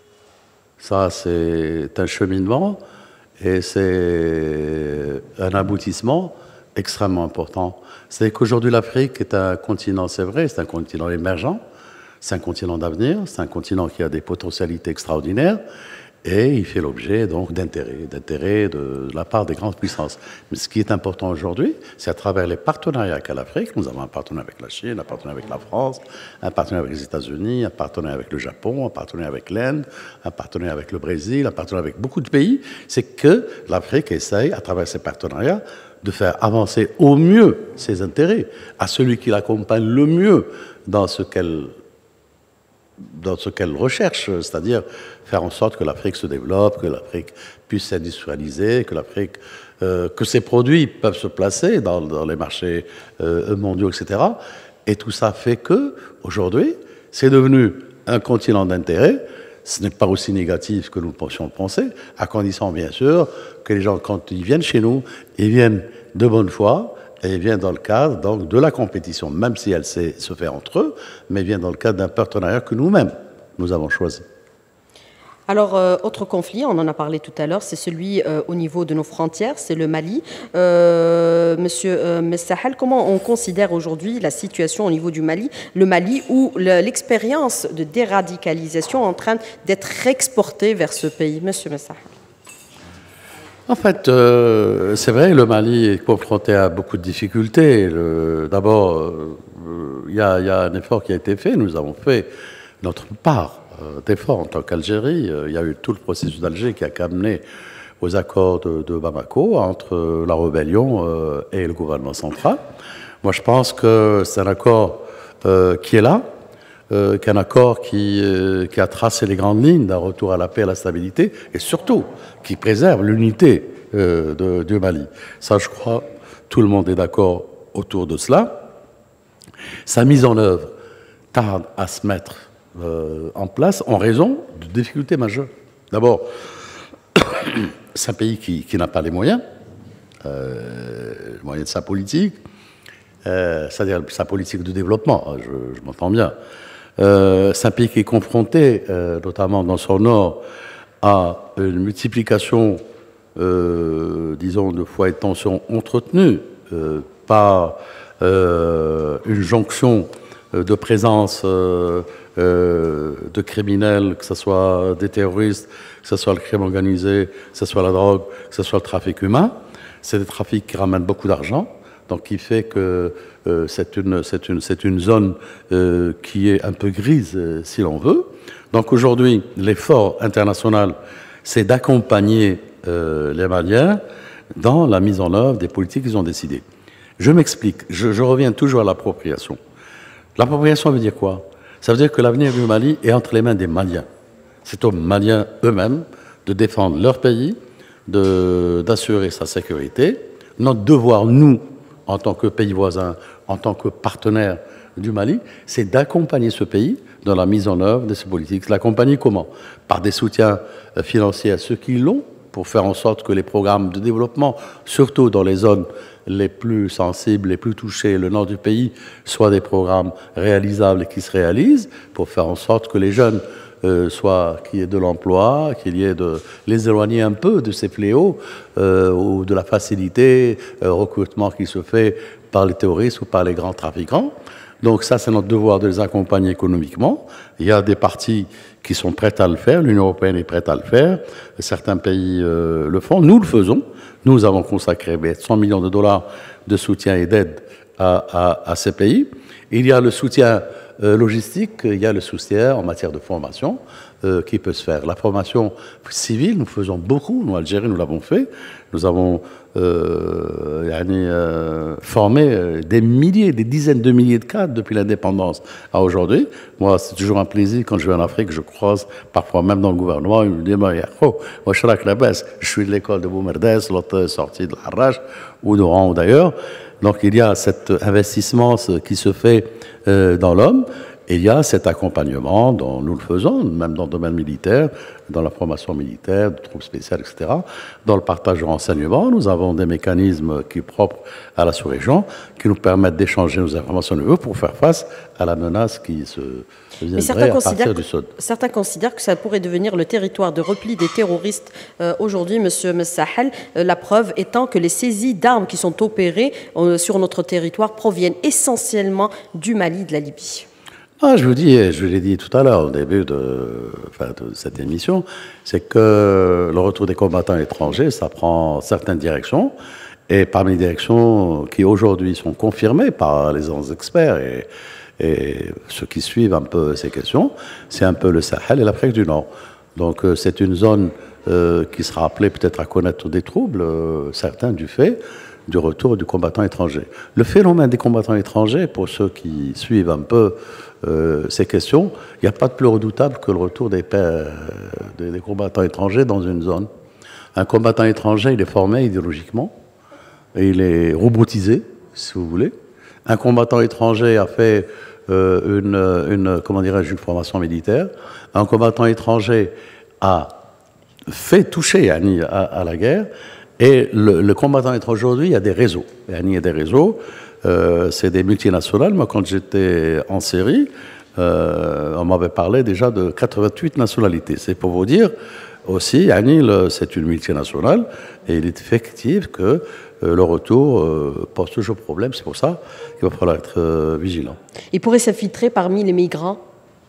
Ça, c'est un cheminement et c'est un aboutissement extrêmement important. C'est qu'aujourd'hui, l'Afrique est un continent, c'est vrai, c'est un continent émergent, c'est un continent d'avenir, c'est un continent qui a des potentialités extraordinaires, et il fait l'objet donc d'intérêts, d'intérêts de la part des grandes puissances. Mais ce qui est important aujourd'hui, c'est à travers les partenariats qu'a l'Afrique. Nous avons un partenariat avec la Chine, un partenariat avec la France, un partenariat avec les États-Unis, un partenariat avec le Japon, un partenariat avec l'Inde, un partenariat avec le Brésil, un partenariat avec beaucoup de pays. C'est que l'Afrique essaye, à travers ces partenariats, de faire avancer au mieux ses intérêts, à celui qui l'accompagne le mieux dans ce qu'elle dans ce qu'elle recherche, c'est-à-dire faire en sorte que l'Afrique se développe, que l'Afrique puisse s'industrialiser, que l'Afrique, euh, que ses produits peuvent se placer dans, dans les marchés euh, mondiaux, et cetera. Et tout ça fait que, aujourd'hui, c'est devenu un continent d'intérêt. Ce n'est pas aussi négatif que nous pensions le penser, à condition, bien sûr, que les gens, quand ils viennent chez nous, ils viennent de bonne foi, et il vient dans le cadre donc, de la compétition, même si elle sait se faire entre eux, mais vient dans le cadre d'un partenariat que nous-mêmes, nous avons choisi. Alors, euh, autre conflit, on en a parlé tout à l'heure, c'est celui euh, au niveau de nos frontières, c'est le Mali. Euh, Monsieur euh, Messahel, comment on considère aujourd'hui la situation au niveau du Mali, le Mali où l'expérience de déradicalisation est en train d'être exportée vers ce pays? Monsieur Messahel. En fait, euh, c'est vrai, le Mali est confronté à beaucoup de difficultés. D'abord, il y, y a un effort qui a été fait. Nous avons fait notre part euh, d'effort en tant qu'Algérie. Il y a eu tout le processus d'Alger qui a amené aux accords de, de Bamako entre la rébellion euh, et le gouvernement central. Moi, je pense que c'est un accord euh, qui est là, euh, qu'un accord qui, euh, qui a tracé les grandes lignes d'un retour à la paix et à la stabilité, et surtout qui préserve l'unité euh, de, du Mali. Ça, je crois, tout le monde est d'accord autour de cela. Sa mise en œuvre tarde à se mettre euh, en place en raison de difficultés majeures. D'abord, c'est un pays qui, qui n'a pas les moyens, euh, les moyens de sa politique, euh, c'est-à-dire sa politique de développement, je, je m'entends bien. Euh, c'est un pays qui est confronté, euh, notamment dans son nord, à une multiplication, euh, disons, de foyers de tension entretenus euh, par euh, une jonction euh, de présence euh, euh, de criminels, que ce soit des terroristes, que ce soit le crime organisé, que ce soit la drogue, que ce soit le trafic humain. C'est des trafics qui ramènent beaucoup d'argent, donc qui fait que euh, c'est une, c'est une, c'est une zone euh, qui est un peu grise, euh, si l'on veut. Donc aujourd'hui, l'effort international, c'est d'accompagner euh, les Maliens dans la mise en œuvre des politiques qu'ils ont décidées. Je m'explique, je, je reviens toujours à l'appropriation. L'appropriation veut dire quoi? Ça veut dire que l'avenir du Mali est entre les mains des Maliens. C'est aux Maliens eux-mêmes de défendre leur pays, d'assurer sa sécurité. Notre devoir, nous, en tant que pays voisin, en tant que partenaire du Mali, c'est d'accompagner ce pays dans la mise en œuvre de ces politiques. L'accompagner comment? Par des soutiens financiers à ceux qui l'ont, pour faire en sorte que les programmes de développement, surtout dans les zones les plus sensibles, les plus touchées, le nord du pays, soient des programmes réalisables et qui se réalisent, pour faire en sorte que les jeunes euh, soient, qu'il y ait de l'emploi, qu'il y ait de les éloigner un peu de ces fléaux, euh, ou de la facilité, euh, recrutement qui se fait par les terroristes ou par les grands trafiquants. Donc ça, c'est notre devoir de les accompagner économiquement. Il y a des partis qui sont prêts à le faire, l'Union européenne est prête à le faire, certains pays euh, le font, nous le faisons. Nous avons consacré cent millions de dollars de soutien et d'aide à, à, à ces pays. Il y a le soutien euh, logistique, il y a le soutien en matière de formation euh, qui peut se faire. La formation civile, nous faisons beaucoup. Nous, Algérie, nous l'avons fait. Nous avons euh, euh, formé des milliers, des dizaines de milliers de cadres depuis l'indépendance à aujourd'hui. Moi, c'est toujours un plaisir quand je vais en Afrique, je croise parfois même dans le gouvernement, ils me disent, moi, je suis la baisse, je suis de l'école de Boumerdes, l'autre est sorti de l'Arrache, ou d'Oran ou d'ailleurs. Donc il y a cet investissement qui se fait euh, dans l'homme, et il y a cet accompagnement dont nous le faisons, même dans le domaine militaire, dans la formation militaire, de troupes spéciales, et cetera. Dans le partage de renseignements, nous avons des mécanismes qui sont propres à la sous-région, qui nous permettent d'échanger nos informations nouveaux pour faire face à la menace qui se viendrait à partir du Sud. Certains considèrent que ça pourrait devenir le territoire de repli des terroristes euh, aujourd'hui, Monsieur Messahel, euh, la preuve étant que les saisies d'armes qui sont opérées euh, sur notre territoire proviennent essentiellement du Mali et de la Libye. Ah, je vous dis, je l'ai dit tout à l'heure au début de, enfin, de cette émission, c'est que le retour des combattants étrangers, ça prend certaines directions, et parmi les directions qui aujourd'hui sont confirmées par les experts et, et ceux qui suivent un peu ces questions, c'est un peu le Sahel et l'Afrique du Nord. Donc c'est une zone euh, qui sera appelée peut-être à connaître des troubles, euh, certains du fait du retour du combattant étranger. Le phénomène des combattants étrangers, pour ceux qui suivent un peu euh, ces questions, il n'y a pas de plus redoutable que le retour des, pères, des, des combattants étrangers dans une zone. Un combattant étranger, il est formé idéologiquement, et il est robotisé, si vous voulez. Un combattant étranger a fait euh, une, une, comment dirais-je, une formation militaire. Un combattant étranger a fait toucher à, à, à la guerre. Et le, le combattant étranger aujourd'hui, il y a des réseaux. Il y a des réseaux, euh, c'est des multinationales. Moi, quand j'étais en série, euh, on m'avait parlé déjà de quatre-vingt-huit nationalités. C'est pour vous dire aussi, Anil, c'est une multinationale, et il est effectif que euh, le retour euh, pose toujours problème. C'est pour ça qu'il va falloir être euh, vigilant. Il pourrait s'infiltrer parmi les migrants?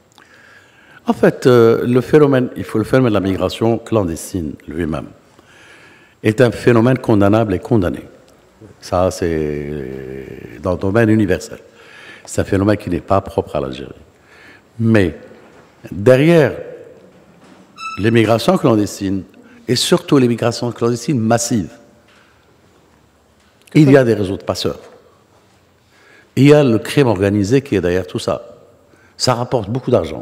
En fait, euh, le phénomène, il faut le phénomène de la migration clandestine lui-même est un phénomène condamnable et condamné. Ça, c'est dans le domaine universel. C'est un phénomène qui n'est pas propre à l'Algérie. Mais derrière les migrations clandestines, et surtout les migrations clandestines massives, il y a des réseaux de passeurs. Il y a le crime organisé qui est derrière tout ça. Ça rapporte beaucoup d'argent.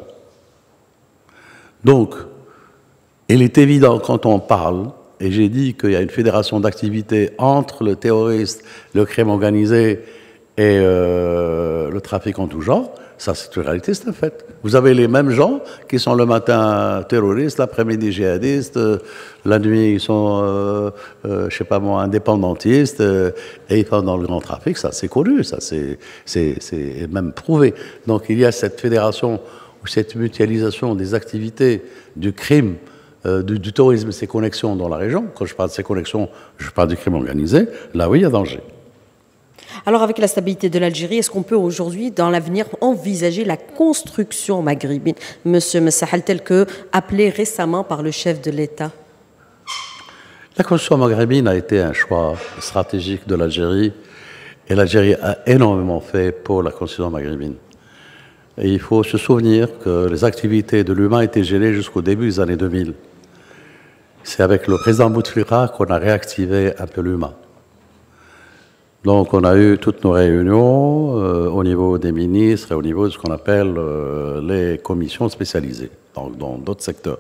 Donc, il est évident quand on parle, et j'ai dit qu'il y a une fédération d'activités entre le terroriste, le crime organisé et euh, le trafic en tout genre, ça c'est une réalité, c'est un fait. Vous avez les mêmes gens qui sont le matin terroristes, l'après-midi djihadistes, euh, la nuit ils sont, euh, euh, je sais pas moi, indépendantistes, euh, et ils font dans le grand trafic, ça c'est connu, ça c'est même prouvé. Donc il y a cette fédération ou cette mutualisation des activités du crime, Euh, du, du terrorisme et ses connexions dans la région. Quand je parle de ces connexions, je parle du crime organisé. Là, oui, il y a danger. Alors, avec la stabilité de l'Algérie, est-ce qu'on peut aujourd'hui, dans l'avenir, envisager la construction maghrébine, Monsieur Messahel, tel que appelé récemment par le chef de l'État? La construction maghrébine a été un choix stratégique de l'Algérie, et l'Algérie a énormément fait pour la construction maghrébine. Et il faut se souvenir que les activités de l'humain étaient gelées jusqu'au début des années deux mille. C'est avec le président Bouteflika qu'on a réactivé un peu l'humain. Donc on a eu toutes nos réunions euh, au niveau des ministres et au niveau de ce qu'on appelle euh, les commissions spécialisées dans d'autres secteurs.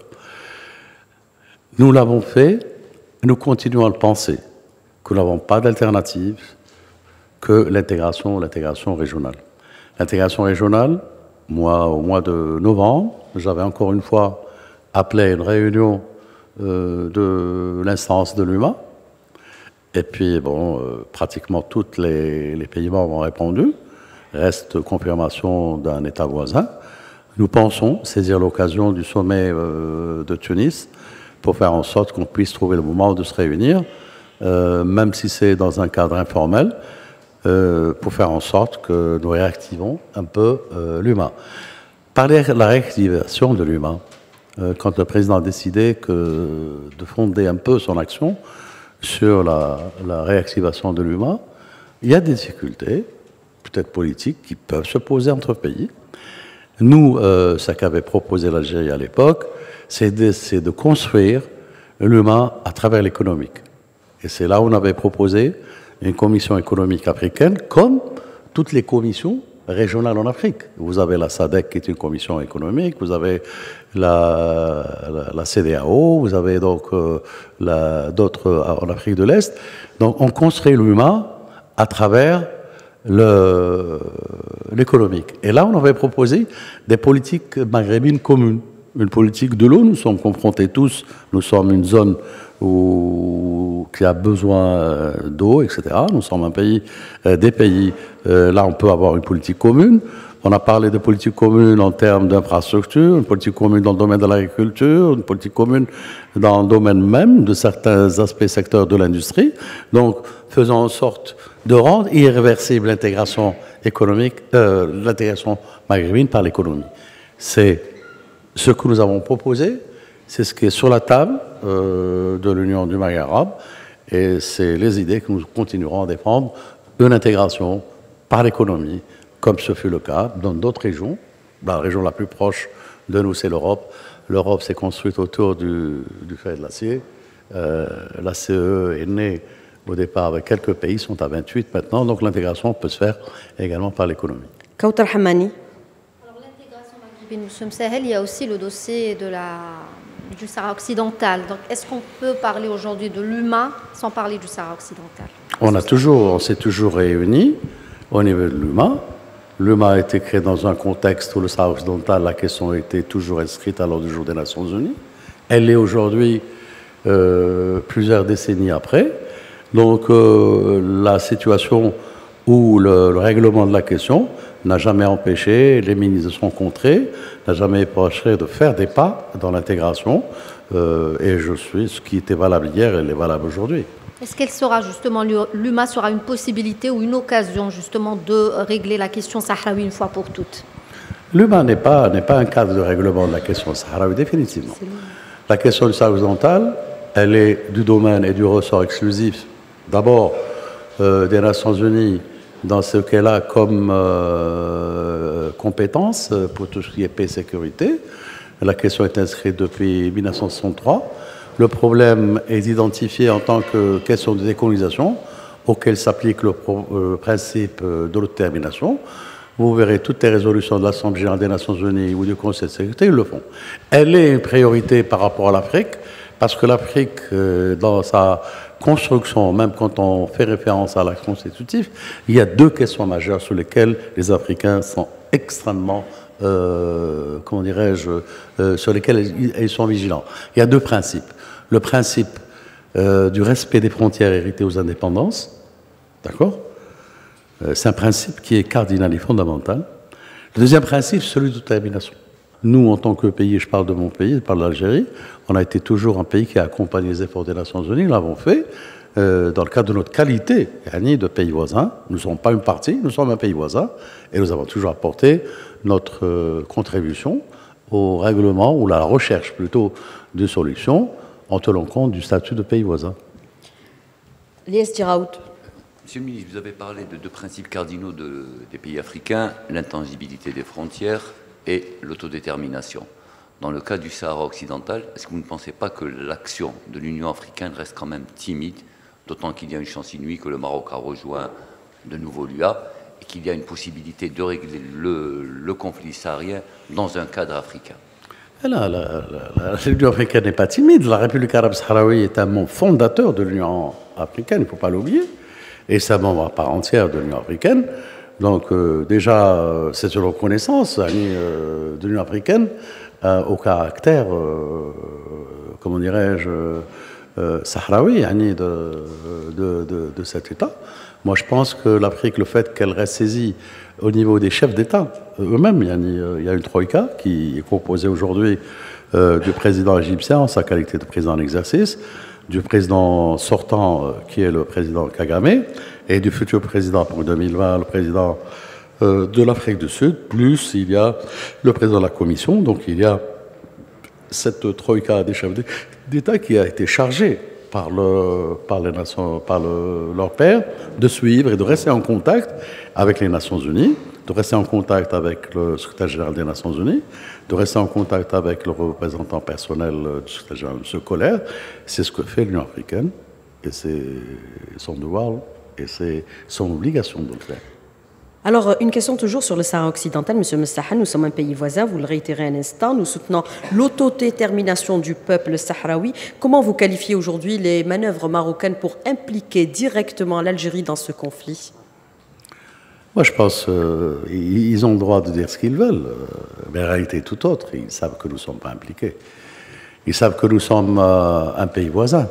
Nous l'avons fait, nous continuons à le penser, que nous n'avons pas d'alternative que l'intégration, l'intégration régionale. L'intégration régionale, moi, au mois de novembre, j'avais encore une fois appelé une réunion euh, de l'instance de l'U M A. Et puis, bon, euh, pratiquement tous les, les pays membres ont répondu. Reste confirmation d'un État voisin. Nous pensons saisir l'occasion du sommet euh, de Tunis pour faire en sorte qu'on puisse trouver le moment de se réunir, euh, même si c'est dans un cadre informel, euh, pour faire en sorte que nous réactivons un peu euh, l'U M A. Par la réactivation de l'U M A, euh, quand le président a décidé que, de fonder un peu son action sur la, la réactivation de l'U M A, il y a des difficultés peut-être politiques, qui peuvent se poser entre pays. Nous, euh, ce qu'avait proposé l'Algérie à l'époque, c'est de, c'est de construire l'humain à travers l'économique. Et c'est là où on avait proposé une commission économique africaine, comme toutes les commissions régionales en Afrique. Vous avez la SADC qui est une commission économique, vous avez la, la, la C D A O, vous avez donc euh, d'autres en Afrique de l'Est. Donc on construit l'humain à travers l'économique. Et là, on avait proposé des politiques maghrébines communes. Une politique de l'eau, nous sommes confrontés tous, nous sommes une zone où, qui a besoin d'eau, et cetera. Nous sommes un pays, euh, des pays, euh, là on peut avoir une politique commune. On a parlé de politique commune en termes d'infrastructure, une politique commune dans le domaine de l'agriculture, une politique commune dans le domaine même de certains aspects secteurs de l'industrie. Donc, faisant en sorte de rendre irréversible l'intégration économique, euh, l'intégration maghrébine par l'économie. C'est ce que nous avons proposé, c'est ce qui est sur la table euh, de l'Union du Maghreb arabe, et c'est les idées que nous continuerons à défendre, une intégration par l'économie, comme ce fut le cas dans d'autres régions. La région la plus proche de nous, c'est l'Europe. L'Europe s'est construite autour du, du fer et de l'acier. Euh, la C E E est née au départ avec quelques pays, ils sont à vingt-huit maintenant, donc l'intégration peut se faire également par l'économie. Kautar Hamani. Monsieur Msahel, il y a aussi le dossier de la, du Sahara occidental. Donc, est-ce qu'on peut parler aujourd'hui de l'humain sans parler du Sahara occidental? On a toujours, on s'est toujours réunis au niveau de l'humain. L'humain a été créé dans un contexte où le Sahara occidental, la question a été toujours inscrite à l'ordre du jour des Nations Unies. Elle est aujourd'hui euh, plusieurs décennies après. Donc, euh, la situation où le, le règlement de la question n'a jamais empêché les ministres de se rencontrer, n'a jamais empêché de faire des pas dans l'intégration. Euh, et je suis, ce qui était valable hier, elle est valable aujourd'hui. Est-ce qu'elle sera justement, l'U M A sera une possibilité ou une occasion justement de régler la question sahraoui une fois pour toutes? L'U M A n'est pas, n'est pas un cadre de règlement de la question sahraoui, définitivement. La question du Sahara occidental, elle est du domaine et du ressort exclusif, d'abord euh, des Nations Unies, dans ce qu'elle a comme euh, compétence pour tout ce qui est paix et sécurité. La question est inscrite depuis mille neuf cent soixante-trois. Le problème est identifié en tant que question de décolonisation, auquel s'applique le pro, euh, principe de l'autodétermination. Vous verrez toutes les résolutions de l'Assemblée générale des Nations Unies ou du Conseil de sécurité, ils le font. Elle est une priorité par rapport à l'Afrique, parce que l'Afrique, euh, dans sa construction, même quand on fait référence à l'acte constitutif, il y a deux questions majeures sur lesquelles les Africains sont extrêmement, euh, comment dirais-je, euh, sur lesquelles ils, ils sont vigilants. Il y a deux principes. Le principe euh, du respect des frontières héritées aux indépendances, d'accord ? euh, C'est un principe qui est cardinal et fondamental. Le deuxième principe, celui de l'autodétermination. Nous, en tant que pays, je parle de mon pays, je parle de l'Algérie, on a été toujours un pays qui a accompagné les efforts des Nations Unies, nous l'avons fait euh, dans le cadre de notre qualité de pays voisins. Nous ne sommes pas une partie, nous sommes un pays voisin, et nous avons toujours apporté notre euh, contribution au règlement, ou la recherche plutôt, de solutions en tenant compte du statut de pays voisin. Lies Diraout. Monsieur le ministre, vous avez parlé de deux principes cardinaux de, des pays africains, l'intangibilité des frontières et l'autodétermination. Dans le cas du Sahara occidental, est-ce que vous ne pensez pas que l'action de l'Union africaine reste quand même timide, d'autant qu'il y a une chance inouïe que le Maroc a rejoint de nouveau l'U A et qu'il y a une possibilité de régler le, le conflit saharien dans un cadre africain? L'Union africaine n'est pas timide. La République arabe sahraoui est un membre fondateur de l'Union africaine, il ne faut pas l'oublier, et c'est un membre à part entière de l'Union africaine. Donc euh, déjà, euh, c'est une reconnaissance euh, de l'Union africaine euh, au caractère, euh, comment dirais-je, euh, sahraoui de, de, de, de cet État. Moi, je pense que l'Afrique, le fait qu'elle reste saisie au niveau des chefs d'État eux-mêmes, il y a une troïka qui est composée aujourd'hui euh, du président égyptien en sa qualité de président en exercice, du président sortant euh, qui est le président Kagame, et du futur président pour deux mille vingt, le président euh, de l'Afrique du Sud, plus il y a le président de la Commission. Donc il y a cette troïka des chefs d'État qui a été chargée par, le, par, les nations, par le, leur père, de suivre et de rester en contact avec les Nations Unies, de rester en contact avec le secrétaire général des Nations Unies, de rester en contact avec le représentant personnel du secrétaire général, M. Koller. C'est ce que fait l'Union africaine, et c'est son devoir, et c'est son obligation de le faire. Alors, une question toujours sur le Sahara occidental, M. Messahan. Nous sommes un pays voisin, vous le réitérez un instant. Nous soutenons l'autodétermination du peuple sahraoui. Comment vous qualifiez aujourd'hui les manœuvres marocaines pour impliquer directement l'Algérie dans ce conflit? Moi, je pense qu'ils euh, ont le droit de dire ce qu'ils veulent, mais la réalité est tout autre. Ils savent que nous ne sommes pas impliqués. Ils savent que nous sommes euh, un pays voisin.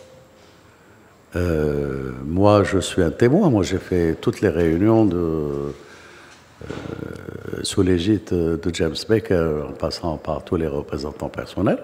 Euh, moi, je suis un témoin. Moi, j'ai fait toutes les réunions de, euh, sous l'égide de James Baker, en passant par tous les représentants personnels.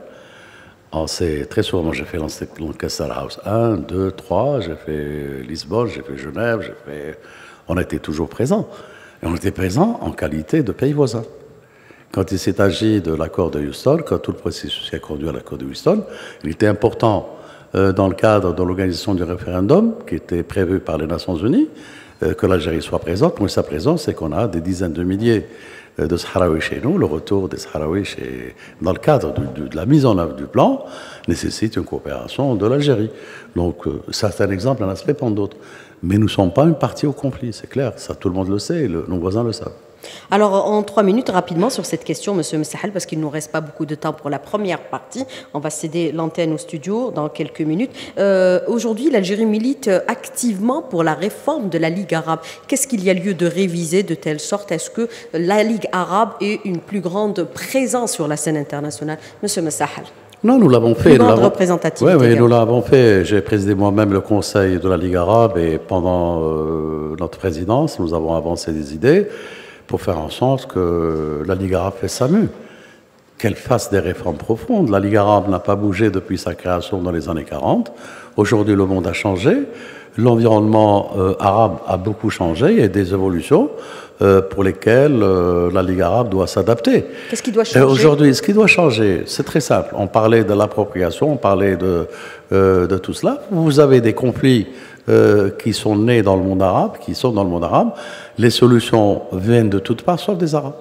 Très souvent, moi, j'ai fait Lancaster House un, deux, trois, j'ai fait Lisbonne, j'ai fait Genève, j'ai fait... On était toujours présents. Et on était présents en qualité de pays voisins. Quand il s'est agi de l'accord de Houston, quand tout le processus a conduit à l'accord de Houston, il était important, euh, dans le cadre de l'organisation du référendum, qui était prévu par les Nations Unies, euh, que l'Algérie soit présente. Moi, sa présence, c'est qu'on a des dizaines de milliers euh, de Sahraouis chez nous. Le retour des Sahraouis chez... dans le cadre du, du, de la mise en œuvre du plan nécessite une coopération de l'Algérie. Donc, euh, ça, c'est un exemple, un aspect pour d'autres. Mais nous ne sommes pas une partie au conflit, c'est clair. Ça, tout le monde le sait, le, nos voisins le savent. Alors, en trois minutes, rapidement sur cette question, M. Messahal, parce qu'il ne nous reste pas beaucoup de temps pour la première partie. On va céder l'antenne au studio dans quelques minutes. Euh, Aujourd'hui, l'Algérie milite activement pour la réforme de la Ligue arabe. Qu'est-ce qu'il y a lieu de réviser de telle sorte? Est-ce que la Ligue arabe ait une plus grande présence sur la scène internationale? M. Messahal. Non, nous l'avons fait. Plus grande représentativité. Oui, oui, nous l'avons fait. J'ai présidé moi-même le Conseil de la Ligue arabe et pendant euh, notre présidence, nous avons avancé des idées pour faire en sorte que la Ligue arabe fasse sa mue, qu'elle fasse des réformes profondes. La Ligue arabe n'a pas bougé depuis sa création dans les années quarante. Aujourd'hui, le monde a changé. L'environnement euh, arabe a beaucoup changé. Il y a des évolutions euh, pour lesquelles euh, la Ligue arabe doit s'adapter. Qu'est-ce qui doit changer? Aujourd'hui, ce qui doit changer, c'est très simple. On parlait de l'appropriation, on parlait de, euh, de tout cela. Vous avez des conflits euh, qui sont nés dans le monde arabe, qui sont dans le monde arabe. Les solutions viennent de toutes parts, sauf des Arabes.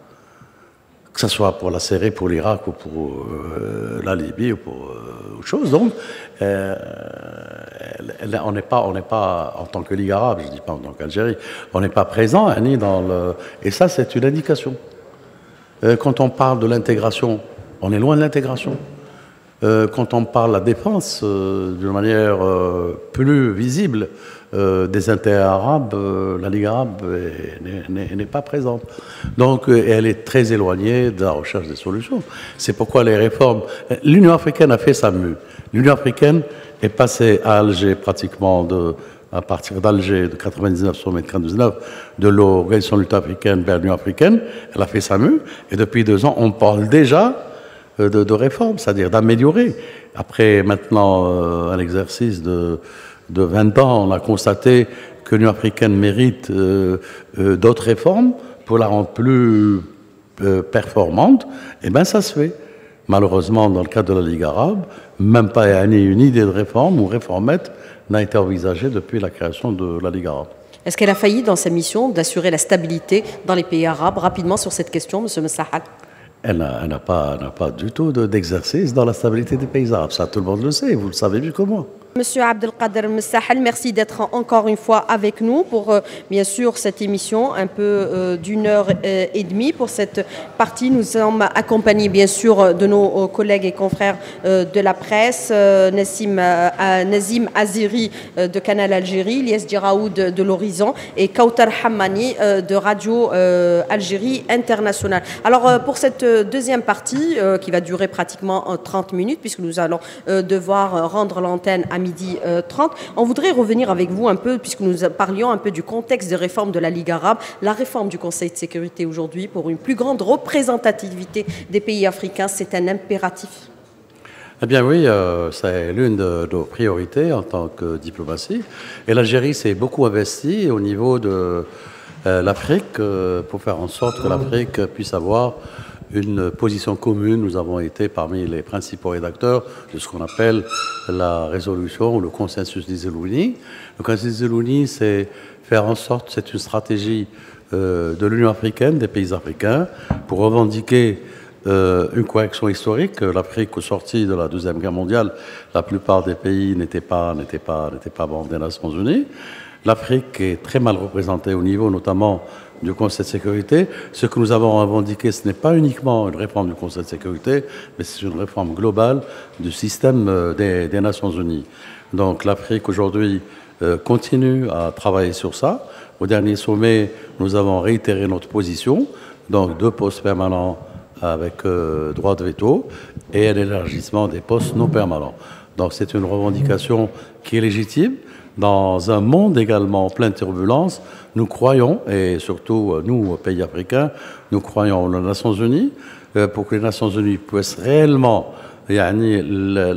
Que ce soit pour la Syrie, pour l'Irak, ou pour euh, la Libye, ou pour euh, autre chose. Donc, euh, on n'est pas, on n'est pas, en tant que Ligue arabe, je ne dis pas en tant qu'Algérie, on n'est pas présent, hein, ni dans le... Et ça, c'est une indication. Euh, quand on parle de l'intégration, on est loin de l'intégration. Euh, quand on parle de la défense, euh, d'une manière euh, plus visible, Euh, des intérêts arabes, euh, la Ligue arabe n'est pas présente. Donc, euh, elle est très éloignée de la recherche des solutions. C'est pourquoi les réformes... L'Union africaine a fait sa mue. L'Union africaine est passée à Alger pratiquement de, à partir d'Alger de quatre-vingt-dix-neuf, quatre-vingt-dix-neuf, de l'Organisation de l'Union africaine vers l'Union africaine. Elle a fait sa mue. Et depuis deux ans, on parle déjà de, de réforme, c'est-à-dire d'améliorer. Après maintenant euh, un exercice de... de vingt ans, on a constaté que l'Union africaine mérite euh, euh, d'autres réformes pour la rendre plus euh, performante. Eh bien, ça se fait. Malheureusement, dans le cadre de la Ligue arabe, même pas une idée de réforme ou réformette n'a été envisagée depuis la création de la Ligue arabe. Est-ce qu'elle a failli dans sa mission d'assurer la stabilité dans les pays arabes? Rapidement sur cette question, M. Messahal. Elle n'a pas, pas du tout d'exercice dans la stabilité des pays arabes. Ça, tout le monde le sait, vous le savez mieux que moi. Monsieur Abdelkader Messahal, merci d'être encore une fois avec nous pour, euh, bien sûr, cette émission un peu euh, d'une heure euh, et demie. Pour cette partie, nous sommes accompagnés, bien sûr, de nos euh, collègues et confrères euh, de la presse, euh, Nassim, euh, Nazim Aziri euh, de Canal Algérie, Lies Djiraoud de, de l'Horizon et Kautar Hammani euh, de Radio euh, Algérie Internationale. Alors, euh, pour cette deuxième partie, euh, qui va durer pratiquement euh, trente minutes, puisque nous allons euh, devoir euh, rendre l'antenne à midi trente. On voudrait revenir avec vous un peu, puisque nous parlions un peu du contexte de réforme de la Ligue arabe, la réforme du Conseil de sécurité aujourd'hui pour une plus grande représentativité des pays africains, c'est un impératif. Eh bien oui, euh, c'est l'une de nos priorités en tant que diplomatie. Et l'Algérie s'est beaucoup investie au niveau de euh, l'Afrique euh, pour faire en sorte que l'Afrique puisse avoir une position commune. Nous avons été parmi les principaux rédacteurs de ce qu'on appelle la résolution ou le consensus d'Izelouni. Le consensus d'Izelouni, c'est faire en sorte, c'est une stratégie euh, de l'Union africaine, des pays africains, pour revendiquer euh, une correction historique. L'Afrique, au sorti de la Deuxième Guerre mondiale, la plupart des pays n'étaient pas, n'étaient pas, n'étaient pas membres des Nations Unies. L'Afrique est très mal représentée au niveau, notamment, du Conseil de sécurité. Ce que nous avons revendiqué, ce n'est pas uniquement une réforme du Conseil de sécurité, mais c'est une réforme globale du système des, des Nations Unies. Donc l'Afrique, aujourd'hui, euh, continue à travailler sur ça. Au dernier sommet, nous avons réitéré notre position, donc deux postes permanents avec euh, droit de veto et un élargissement des postes non permanents. Donc c'est une revendication qui est légitime. Dans un monde également plein de turbulences, nous croyons, et surtout nous, pays africains, nous croyons aux Nations Unies, euh, pour que les Nations Unies puissent réellement, yani, le,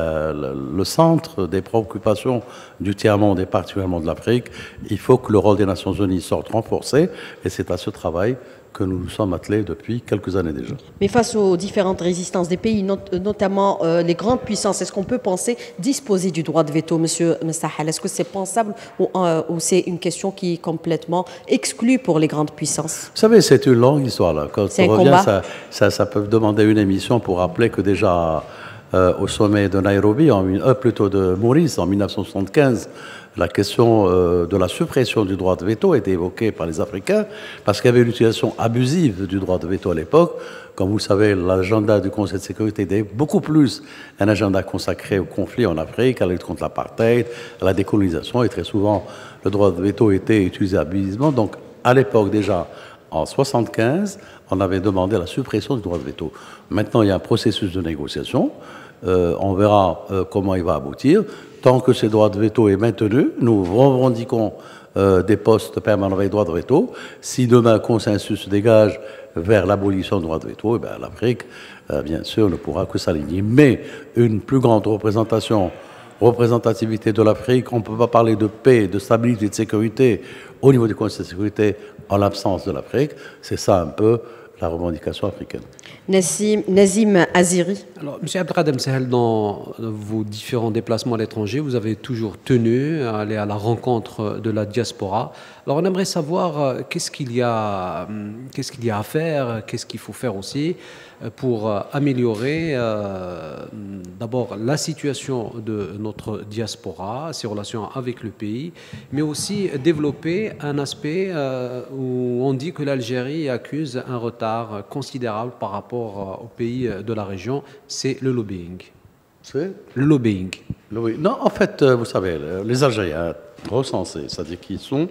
le, le centre des préoccupations du tiers-monde et particulièrement de l'Afrique, il faut que le rôle des Nations Unies sorte renforcé, et c'est à ce travail que nous nous sommes attelés depuis quelques années déjà. Mais face aux différentes résistances des pays, not notamment euh, les grandes puissances, est-ce qu'on peut penser disposer du droit de veto, Monsieur Messahel? Est-ce que c'est pensable ou, euh, ou c'est une question qui est complètement exclue pour les grandes puissances? Vous savez, c'est une longue histoire, là. Quand on revient, ça, ça, ça peut demander une émission pour rappeler que déjà euh, au sommet de Nairobi, en, euh, plutôt de Maurice, en mille neuf cent soixante-quinze, la question euh, de la suppression du droit de veto a été évoquée par les Africains parce qu'il y avait une utilisation abusive du droit de veto à l'époque. Comme vous le savez, l'agenda du Conseil de sécurité était beaucoup plus un agenda consacré au conflit en Afrique, à la lutte contre l'apartheid, à la décolonisation, et très souvent le droit de veto était utilisé abusivement. Donc à l'époque déjà, en soixante-quinze, on avait demandé la suppression du droit de veto. Maintenant, il y a un processus de négociation. Euh, on verra euh, comment il va aboutir. Tant que ce droit de veto est maintenu, nous revendiquons euh, des postes permanents avec droit de veto. Si demain un consensus se dégage vers l'abolition du droit de veto, eh bien, l'Afrique, euh, bien sûr, ne pourra que s'aligner. Mais une plus grande représentation, représentativité de l'Afrique, on ne peut pas parler de paix, de stabilité, de sécurité au niveau du Conseil de sécurité en l'absence de l'Afrique. C'est ça un peu la revendication africaine. Nazim, Nazim Aziri. Alors, M. Abdelkader Messahel, dans vos différents déplacements à l'étranger, vous avez toujours tenu à aller à la rencontre de la diaspora. Alors, on aimerait savoir qu'est-ce qu'il y a, qu'est-ce qu'il y a à faire, qu'est-ce qu'il faut faire aussi pour améliorer euh, d'abord la situation de notre diaspora, ses relations avec le pays, mais aussi développer un aspect euh, où on dit que l'Algérie accuse un retard considérable par rapport aux pays de la région, c'est le lobbying. C'est Le lobbying. Oui. Non, en fait, vous savez, les Algériens recensés, c'est-à-dire qu'ils sont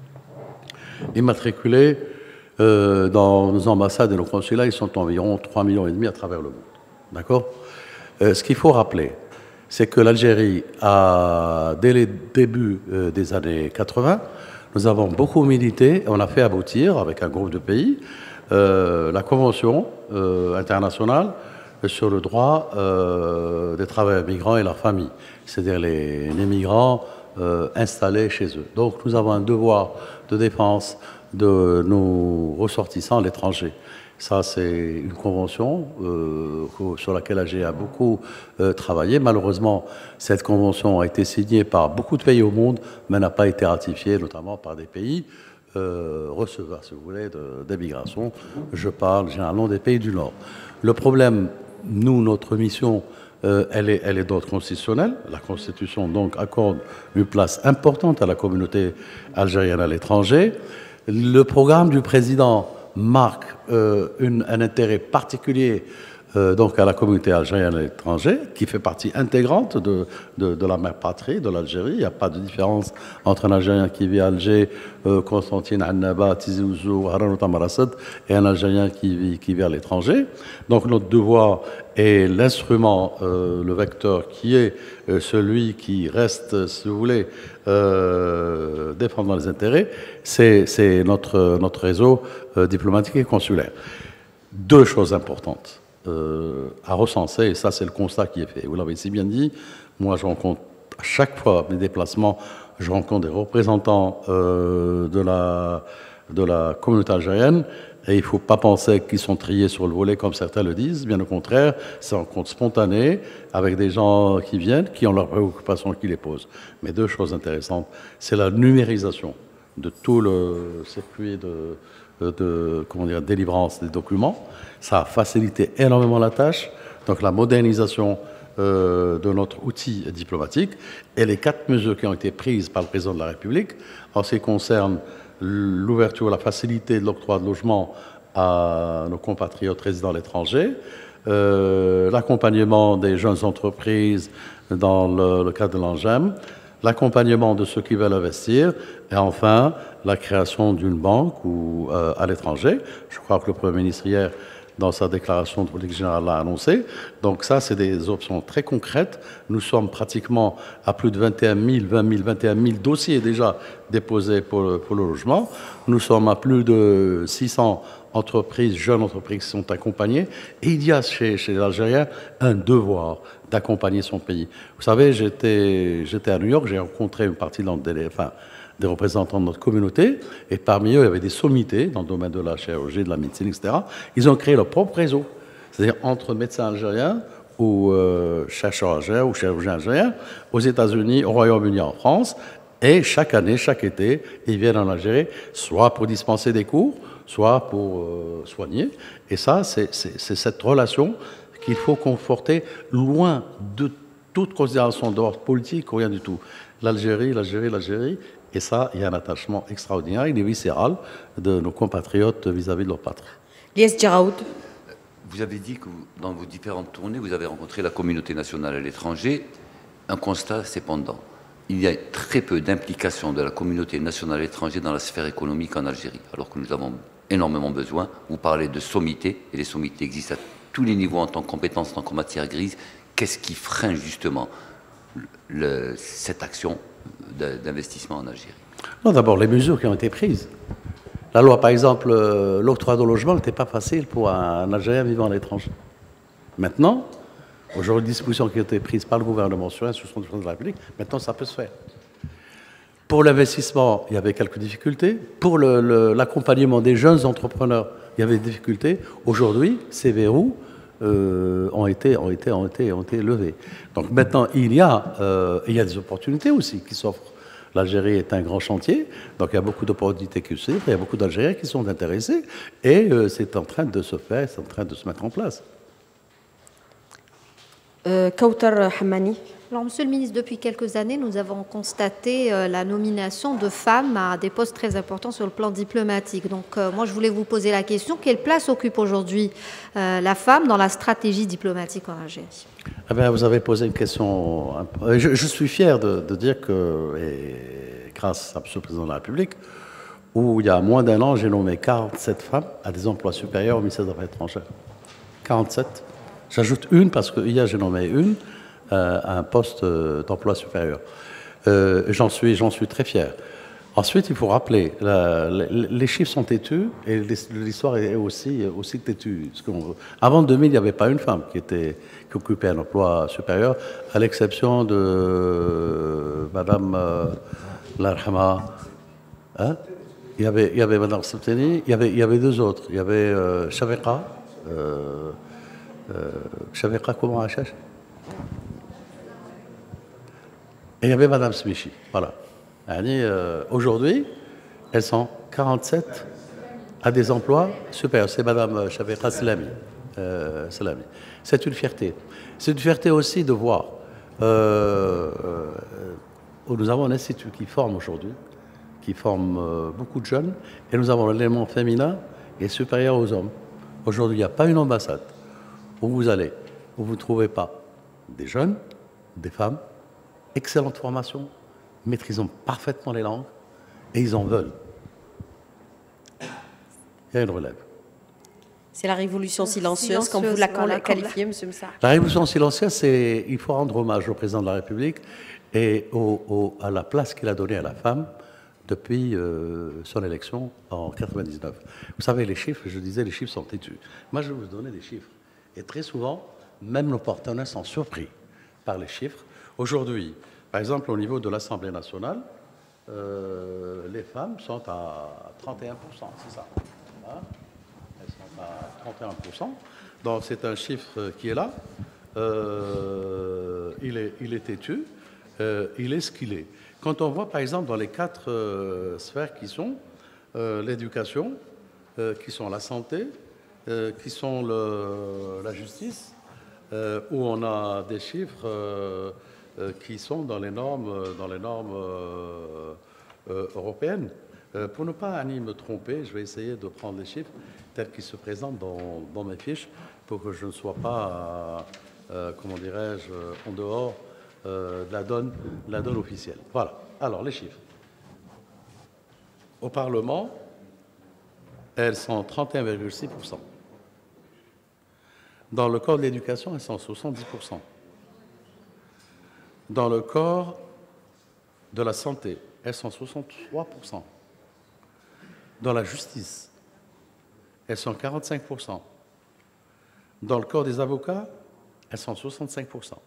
immatriculés Euh, dans nos ambassades et nos consulats, ils sont environ trois millions et demi à travers le monde. D'accord euh, Ce qu'il faut rappeler, c'est que l'Algérie a, dès les débuts euh, des années quatre-vingt, nous avons beaucoup milité et on a fait aboutir, avec un groupe de pays, euh, la Convention euh, internationale sur le droit euh, des travailleurs migrants et leurs familles, c'est-à-dire les, les migrants euh, installés chez eux. Donc nous avons un devoir de défense de nos ressortissants à l'étranger. Ça, c'est une convention euh, sur laquelle l'Algérie a beaucoup euh, travaillé. Malheureusement, cette convention a été signée par beaucoup de pays au monde, mais n'a pas été ratifiée, notamment par des pays euh, receveurs, si vous voulez, d'immigration. Je parle généralement des pays du Nord. Le problème, nous, notre mission, euh, elle est, elle est d'ordre constitutionnel. La Constitution, donc, accorde une place importante à la communauté algérienne à l'étranger. Le programme du président marque euh, une, un intérêt particulier euh, donc à la communauté algérienne à l'étranger, qui fait partie intégrante de, de, de la mère patrie, de l'Algérie. Il n'y a pas de différence entre un Algérien qui vit à Alger, euh, Constantine, Annaba, Tizi Ouzou, Haran Tamarasset, et un Algérien qui vit, qui vit à l'étranger. Donc notre devoir est l'instrument, euh, le vecteur qui est euh, celui qui reste, si vous voulez, euh, défendant les intérêts, c'est notre, notre réseau euh, diplomatique et consulaire. Deux choses importantes euh, à recenser, et ça c'est le constat qui est fait. Vous l'avez si bien dit, moi je rencontre à chaque fois mes déplacements, je rencontre des représentants euh, de, la, de la communauté algérienne, Et il ne faut pas penser qu'ils sont triés sur le volet comme certains le disent. Bien au contraire, c'est un compte spontané avec des gens qui viennent, qui ont leurs préoccupations, qui les posent. Mais deux choses intéressantes, c'est la numérisation de tout le circuit de, de comment dire, délivrance des documents. Ça a facilité énormément la tâche. Donc la modernisation euh, de notre outil diplomatique et les quatre mesures qui ont été prises par le président de la République en ce qui concerne l'ouverture, la facilité de l'octroi de logement à nos compatriotes résidant à l'étranger, euh, l'accompagnement des jeunes entreprises dans le, le cadre de l'ANGEM, l'accompagnement de ceux qui veulent investir, et enfin la création d'une banque ou, euh, à l'étranger. Je crois que le Premier ministre hier, dans sa déclaration de politique générale, l'a annoncé. Donc ça, c'est des options très concrètes. Nous sommes pratiquement à plus de vingt et un mille, vingt mille, vingt et un mille dossiers déjà déposés pour le, pour le logement. Nous sommes à plus de six cents entreprises, jeunes entreprises qui sont accompagnées. Et il y a chez, chez les Algériens un devoir d'accompagner son pays. Vous savez, j'étais, j'étais à New York, j'ai rencontré une partie de notre, enfin, des représentants de notre communauté, et parmi eux, il y avait des sommités dans le domaine de la chirurgie, de la médecine, et cetera. Ils ont créé leur propre réseau, c'est-à-dire entre médecins algériens ou euh, chercheurs algériens ou chirurgiens algériens, aux États-Unis, au Royaume-Uni, en France, et chaque année, chaque été, ils viennent en Algérie, soit pour dispenser des cours, soit pour euh, soigner. Et ça, c'est cette relation qu'il faut conforter loin de toute considération d'ordre politique ou rien du tout. L'Algérie, l'Algérie, l'Algérie. Et ça, il y a un attachement extraordinaire, il est viscéral de nos compatriotes vis-à-vis de leur patrie. Lies Djaraoud. Vous avez dit que vous, dans vos différentes tournées, vous avez rencontré la communauté nationale à l'étranger. Un constat, cependant, il y a très peu d'implication de la communauté nationale à l'étranger dans la sphère économique en Algérie, alors que nous avons énormément besoin. Vous parlez de sommités, et les sommités existent à tous les niveaux en tant que compétences, en tant que matière grise. Qu'est-ce qui freine justement le, cette action d'investissement en Algérie? Non, d'abord, les mesures qui ont été prises. La loi, par exemple, euh, l'octroi de logement n'était pas facile pour un Algérien vivant à l'étranger. Maintenant, aujourd'hui, les dispositions qui ont été prises par le gouvernement sur l'instruction du président de la République, maintenant, ça peut se faire. Pour l'investissement, il y avait quelques difficultés. Pour l'accompagnement le, des jeunes entrepreneurs, il y avait des difficultés. Aujourd'hui, ces verrous euh, ont, été, ont, été, ont, été, ont été levés. Donc maintenant, il y a, euh, il y a des opportunités aussi qui s'offrent. L'Algérie est un grand chantier, donc il y a beaucoup d'opportunités qui s'ouvrent, il y a beaucoup d'Algériens qui sont intéressés, et euh, c'est en train de se faire, c'est en train de se mettre en place. Euh, Kautar Hamani. Alors, Monsieur le ministre, depuis quelques années, nous avons constaté euh, la nomination de femmes à des postes très importants sur le plan diplomatique. Donc, euh, moi, je voulais vous poser la question, quelle place occupe aujourd'hui euh, la femme dans la stratégie diplomatique en Algérie? Eh bien, vous avez posé une question. Je, je suis fier de, de dire que, et grâce à M. le Président de la République, où il y a moins d'un an, j'ai nommé quarante-sept femmes à des emplois supérieurs au ministère des Affaires étrangères. quarante-sept. J'ajoute une parce que hier j'ai nommé une euh, à un poste euh, d'emploi supérieur. Euh, j'en suis, j'en suis très fier. Ensuite, il faut rappeler, la, les, les chiffres sont têtus et l'histoire est aussi, aussi têtue. Avant deux mille, il n'y avait pas une femme qui, était, qui occupait un emploi supérieur, à l'exception de euh, Madame euh, Larhama. Hein, il, y avait, il y avait Madame Septeni, il y avait, il y avait deux autres. Il y avait euh, Shaveqa. Euh, euh, Shaveqa, comment elle cherche? Et il y avait Madame Smichi. Voilà. Euh, Aujourd'hui, elles sont quarante-sept à des emplois supérieurs. C'est Mme Shaveqa Salami. Euh, Salami. C'est une fierté. C'est une fierté aussi de voir euh, euh, où nous avons un institut qui forme aujourd'hui, qui forme euh, beaucoup de jeunes, et nous avons l'élément féminin qui est supérieur aux hommes. Aujourd'hui, il n'y a pas une ambassade où vous allez, où vous ne trouvez pas des jeunes, des femmes, excellente formation, maîtrisant parfaitement les langues, et ils en veulent. Il y a une relève. C'est la révolution silencieuse, silencieuse comme vous la voilà, qualifiez, M. Moussa. La révolution silencieuse, c'est il faut rendre hommage au président de la République et au, au, à la place qu'il a donnée à la femme depuis euh, son élection en quatre-vingt-dix-neuf. Vous savez, les chiffres, je disais, les chiffres sont têtus. Moi, je vais vous donner des chiffres. Et très souvent, même nos partenaires sont surpris par les chiffres. Aujourd'hui, par exemple, au niveau de l'Assemblée nationale, euh, les femmes sont à trente et un pour cent, c'est ça. Hein, elles sont à trente et un pour cent. Donc c'est un chiffre qui est là. Euh, il, est, il est têtu. Euh, il est ce qu'il est. Quand on voit par exemple dans les quatre euh, sphères qui sont euh, l'éducation, euh, qui sont la santé, euh, qui sont le, la justice, euh, où on a des chiffres euh, euh, qui sont dans les normes, dans les normes euh, euh, européennes. Euh, pour ne pas Annie me tromper, je vais essayer de prendre les chiffres tels qu'ils se présentent dans, dans mes fiches pour que je ne sois pas, euh, comment dirais-je, en dehors euh, de la donne, de la donne officielle. Voilà. Alors, les chiffres. Au Parlement, elles sont trente et un virgule six pour cent. Dans le corps de l'éducation, elles sont soixante-dix pour cent. Dans le corps de la santé, elles sont soixante-trois pour cent. Dans la justice, elles sont quarante-cinq pour cent. Dans le corps des avocats, elles sont soixante-cinq pour cent.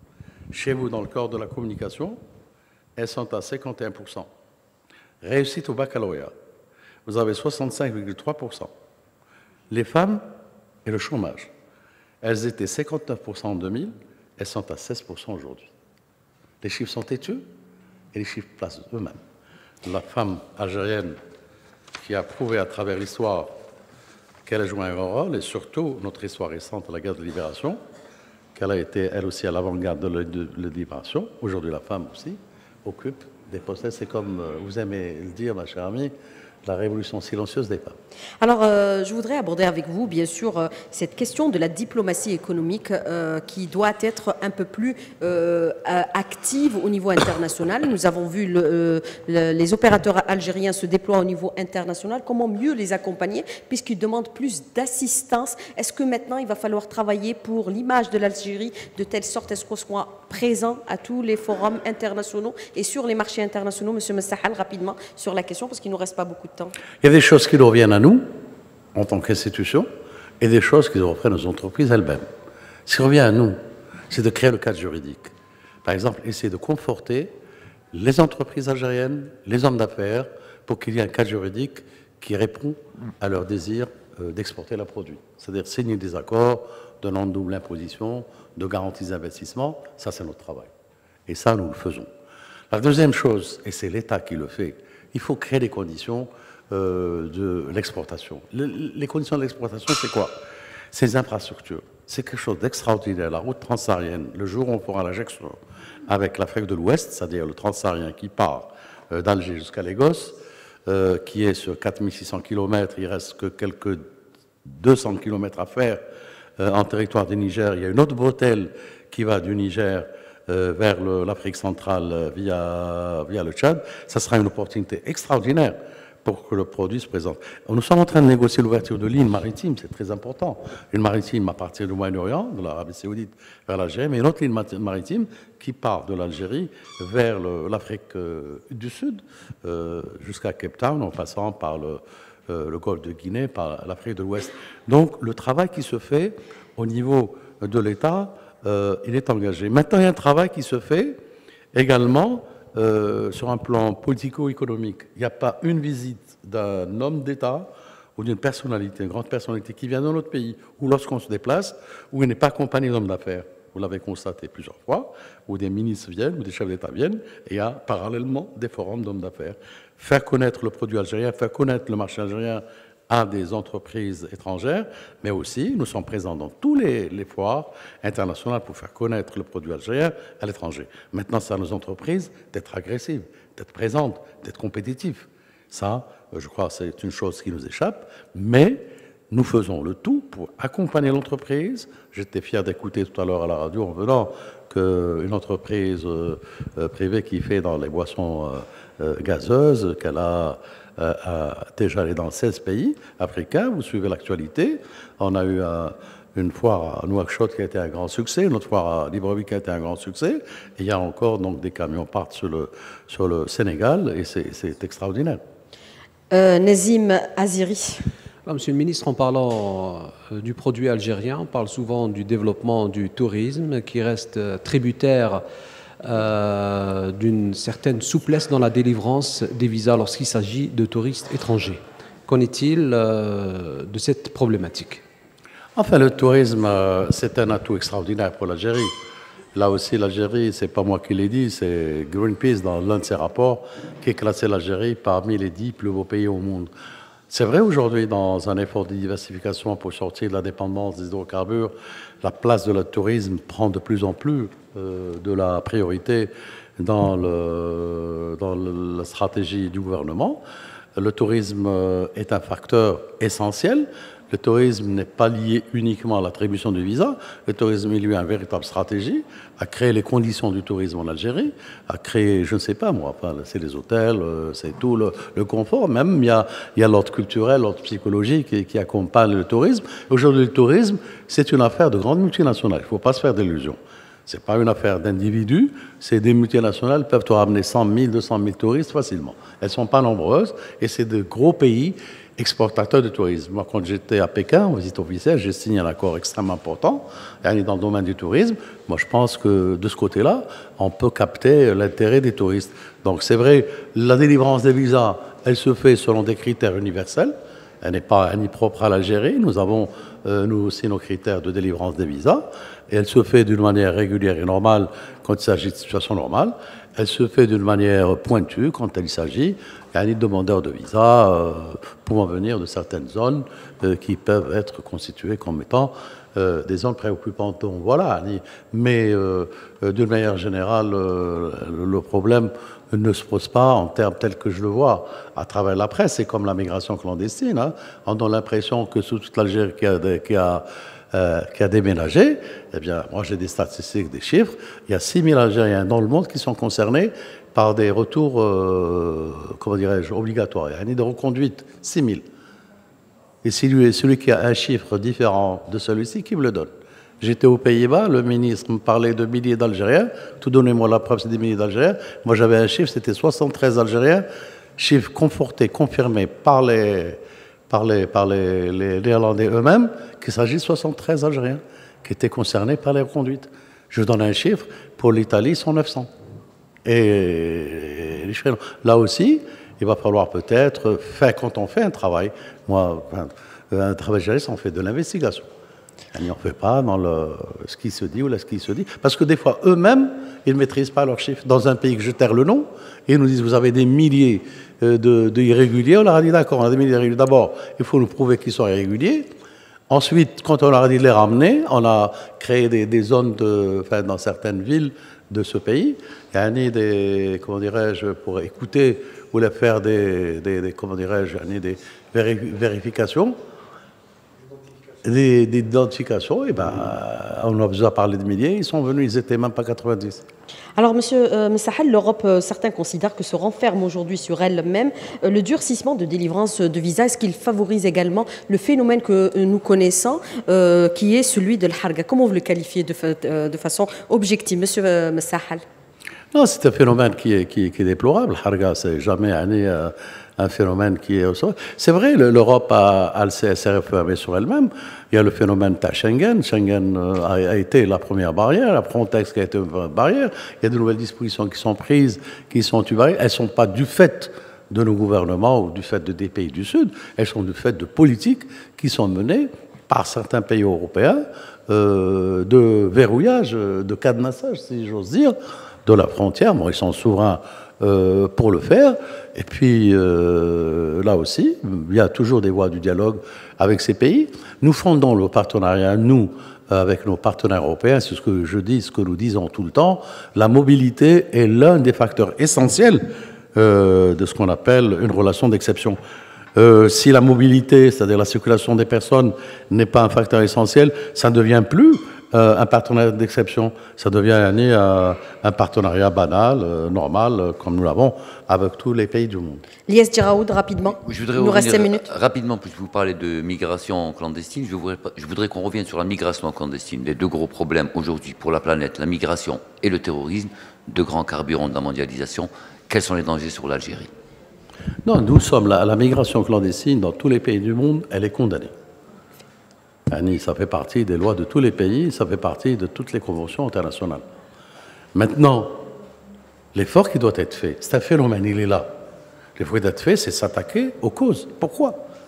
Chez vous, dans le corps de la communication, elles sont à cinquante et un pour cent. Réussite au baccalauréat, vous avez soixante-cinq virgule trois pour cent. Les femmes et le chômage, elles étaient cinquante-neuf pour cent en deux mille, elles sont à seize pour cent aujourd'hui. Les chiffres sont têtus et les chiffres placent eux-mêmes. La femme algérienne qui a prouvé à travers l'histoire qu'elle a joué un grand rôle, et surtout notre histoire récente, la guerre de libération, qu'elle a été elle aussi à l'avant-garde de la libération. Aujourd'hui, la femme aussi occupe des postes. C'est comme vous aimez le dire, ma chère amie, la révolution silencieuse des femmes. Alors, euh, je voudrais aborder avec vous, bien sûr, euh, cette question de la diplomatie économique euh, qui doit être un peu plus euh, active au niveau international. Nous avons vu le, euh, le, les opérateurs algériens se déploient au niveau international. Comment mieux les accompagner puisqu'ils demandent plus d'assistance? Est-ce que maintenant, il va falloir travailler pour l'image de l'Algérie de telle sorte à ce qu'on soit présent à tous les forums internationaux et sur les marchés internationaux? Monsieur Messahal, rapidement sur la question parce qu'il ne nous reste pas beaucoup de temps. Il y a des choses qui nous reviennent à nous, en tant qu'institution, et des choses qui reprennent aux entreprises elles-mêmes. Ce qui revient à nous, c'est de créer le cadre juridique. Par exemple, essayer de conforter les entreprises algériennes, les hommes d'affaires, pour qu'il y ait un cadre juridique qui répond à leur désir euh, d'exporter leurs produits. C'est-à-dire signer des accords de non-double imposition, de garanties d'investissement, ça c'est notre travail. Et ça, nous le faisons. La deuxième chose, et c'est l'État qui le fait, il faut créer les conditions euh, de l'exportation. Le, les conditions de l'exportation, c'est quoi? Ces infrastructures. C'est quelque chose d'extraordinaire. La route transsaharienne, le jour où on fera l'injection avec l'Afrique de l'Ouest, c'est-à-dire le transsaharien qui part euh, d'Alger jusqu'à Lagos, euh, qui est sur quatre mille six cents kilomètres, il reste que quelques deux cents kilomètres à faire euh, en territoire du Niger. Il y a une autre bretelle qui va du Niger Euh, vers l'Afrique centrale euh, via, via le Tchad, ça sera une opportunité extraordinaire pour que le produit se présente. Nous sommes en train de négocier l'ouverture de lignes maritimes, c'est très important. Une maritime à partir du Moyen-Orient, de l'Arabie Saoudite vers l'Algérie, mais une autre ligne maritime qui part de l'Algérie vers l'Afrique euh, du Sud, euh, jusqu'à Cape Town, en passant par le, euh, le golfe de Guinée, par l'Afrique de l'Ouest. Donc le travail qui se fait au niveau de l'État, Euh, il est engagé. Maintenant, il y a un travail qui se fait également euh, sur un plan politico-économique. Il n'y a pas une visite d'un homme d'État ou d'une personnalité, une grande personnalité qui vient dans notre pays, ou lorsqu'on se déplace, où il n'est pas accompagné d'hommes d'affaires. Vous l'avez constaté plusieurs fois, où des ministres viennent, ou des chefs d'État viennent, et il y a parallèlement des forums d'hommes d'affaires. Faire connaître le produit algérien, faire connaître le marché algérien à des entreprises étrangères, mais aussi nous sommes présents dans tous les, les foires internationales pour faire connaître le produit algérien à l'étranger. Maintenant, c'est à nos entreprises d'être agressives, d'être présentes, d'être compétitives. Ça, je crois, c'est une chose qui nous échappe, mais nous faisons le tout pour accompagner l'entreprise. J'étais fier d'écouter tout à l'heure à la radio en venant qu'une entreprise euh, privée qui fait dans les boissons euh, euh, gazeuses, qu'elle a Euh, a déjà allé dans seize pays africains. Vous suivez l'actualité. On a eu un, une foire à Nouakchott qui a été un grand succès, une autre foire à Libreville qui a été un grand succès. Et il y a encore donc des camions partent sur le, sur le Sénégal et c'est extraordinaire. Euh, Nazim Aziri. Là, Monsieur le ministre, en parlant euh, du produit algérien, on parle souvent du développement du tourisme qui reste tributaire Euh, d'une certaine souplesse dans la délivrance des visas lorsqu'il s'agit de touristes étrangers. Qu'en est-il euh, de cette problématique? Enfin, le tourisme, euh, c'est un atout extraordinaire pour l'Algérie. Là aussi, l'Algérie, c'est pas moi qui l'ai dit, c'est Greenpeace dans l'un de ses rapports qui a classé l'Algérie parmi les dix plus beaux pays au monde. C'est vrai aujourd'hui, dans un effort de diversification pour sortir de la dépendance des hydrocarbures, la place de le tourisme prend de plus en plus euh, de la priorité dans, le, dans le, la stratégie du gouvernement. Le tourisme est un facteur essentiel. Le tourisme n'est pas lié uniquement à l'attribution du visa. Le tourisme est lié à une véritable stratégie, à créer les conditions du tourisme en Algérie, à créer, je ne sais pas moi, enfin, c'est les hôtels, c'est tout le, le confort. Même il y a, il y a l'ordre culturel, l'ordre psychologique qui, qui accompagne le tourisme. Aujourd'hui, le tourisme, c'est une affaire de grandes multinationales. Il ne faut pas se faire d'illusions. Ce n'est pas une affaire d'individus. C'est des multinationales peuvent te ramener cent mille, deux cent mille touristes facilement. Elles ne sont pas nombreuses et c'est de gros pays exportateurs de tourisme. Moi, quand j'étais à Pékin, en visite officielle, j'ai signé un accord extrêmement important dans le domaine du tourisme. Moi, je pense que de ce côté-là, on peut capter l'intérêt des touristes. Donc, c'est vrai, la délivrance des visas, elle se fait selon des critères universels. Elle n'est pas ni propre à l'Algérie. Nous avons, euh, nous aussi, nos critères de délivrance des visas. Et elle se fait d'une manière régulière et normale quand il s'agit de situation normale. Elle se fait d'une manière pointue quand il s'agit de demandeurs de visa euh, pouvant venir de certaines zones euh, qui peuvent être constituées comme étant euh, des zones préoccupantes. Donc, voilà. Mais euh, d'une manière générale, euh, le problème ne se pose pas en termes tels que je le vois à travers la presse. C'est comme la migration clandestine. Hein. On a l'impression que sous toute l'Algérie qui a, qui a Euh, qui a déménagé, eh bien, moi j'ai des statistiques, des chiffres, il y a six mille Algériens dans le monde qui sont concernés par des retours, euh, comment dirais-je, obligatoires. Il y a des reconduites, six mille. Et celui, celui qui a un chiffre différent de celui-ci, qui me le donne? J'étais aux Pays-Bas, le ministre me parlait de milliers d'Algériens, tout donnez-moi la preuve, c'est des milliers d'Algériens. Moi j'avais un chiffre, c'était soixante-treize Algériens, chiffre conforté, confirmé par les... par les, par les, les Néerlandais eux-mêmes, qu'il s'agit de soixante-treize Algériens qui étaient concernés par les reconduites. Je donne un chiffre, pour l'Italie, ils sont neuf cents. Et là aussi, il va falloir peut-être faire, quand on fait un travail, moi, un travail journaliste, on fait de l'investigation. On ne fait pas dans le, ce qui se dit ou là, ce qui se dit. Parce que des fois, eux-mêmes, ils ne maîtrisent pas leurs chiffres. Dans un pays que je taire le nom, et ils nous disent, vous avez des milliers de, de irréguliers. On leur a dit, d'accord, on a des milliers d'irréguliers. D'abord, il faut nous prouver qu'ils sont irréguliers. Ensuite, quand on leur a dit de les ramener, on a créé des, des zones de, enfin, dans certaines villes de ce pays. Il y a des, comment dirais-je, pour écouter ou les faire des, des, des comment dirais-je, des vérifications. Des, des identifications, et ben, on a besoin de parler de milliers, ils sont venus, ils n'étaient même pas quatre-vingt-dix. Alors, Monsieur euh, Messahel, l'Europe, euh, certains considèrent que se renferme aujourd'hui sur elle-même euh, le durcissement de délivrance de visas. Est-ce qu'il favorise également le phénomène que euh, nous connaissons, euh, qui est celui de l'harga? Comment vous le qualifiez de, fa euh, de façon objective, Monsieur euh, Messahel? Non, c'est un phénomène qui est, qui, qui est déplorable. L'harga, c'est jamais année, euh, un phénomène qui est au sol. C'est vrai, l'Europe a, a s'est refermée sur elle-même. Il y a le phénomène de Schengen. Schengen a, a été la première barrière, la Frontex qui a été une barrière. Il y a de nouvelles dispositions qui sont prises, qui sont une barrière. Elles ne sont pas du fait de nos gouvernements ou du fait de des pays du Sud. Elles sont du fait de politiques qui sont menées par certains pays européens euh, de verrouillage, de cadenassage, si j'ose dire, de la frontière. Bon, ils sont souverains Euh, pour le faire. Et puis, euh, là aussi, il y a toujours des voies du dialogue avec ces pays. Nous fondons le partenariat, nous, avec nos partenaires européens. C'est ce que je dis, ce que nous disons tout le temps. La mobilité est l'un des facteurs essentiels euh, de ce qu'on appelle une relation d'exception. Euh, si la mobilité, c'est-à-dire la circulation des personnes, n'est pas un facteur essentiel, ça ne devient plus Euh, un partenariat d'exception, ça devient un, un partenariat banal, euh, normal, euh, comme nous l'avons avec tous les pays du monde. Lies Djiraoud, rapidement. Je voudrais Il nous reste cinq minutes. Rapidement, puisque vous parlez de migration clandestine, je voudrais, je voudrais qu'on revienne sur la migration clandestine. Les deux gros problèmes aujourd'hui pour la planète, la migration et le terrorisme, deux grands carburants de la mondialisation. Quels sont les dangers sur l'Algérie? Non, nous sommes la, la migration clandestine dans tous les pays du monde, elle est condamnée. Ça fait partie des lois de tous les pays, ça fait partie de toutes les conventions internationales. Maintenant, l'effort qui doit être fait, c'est un phénomène, il est là. L'effort qui doit être fait, c'est s'attaquer aux causes. Pourquoi?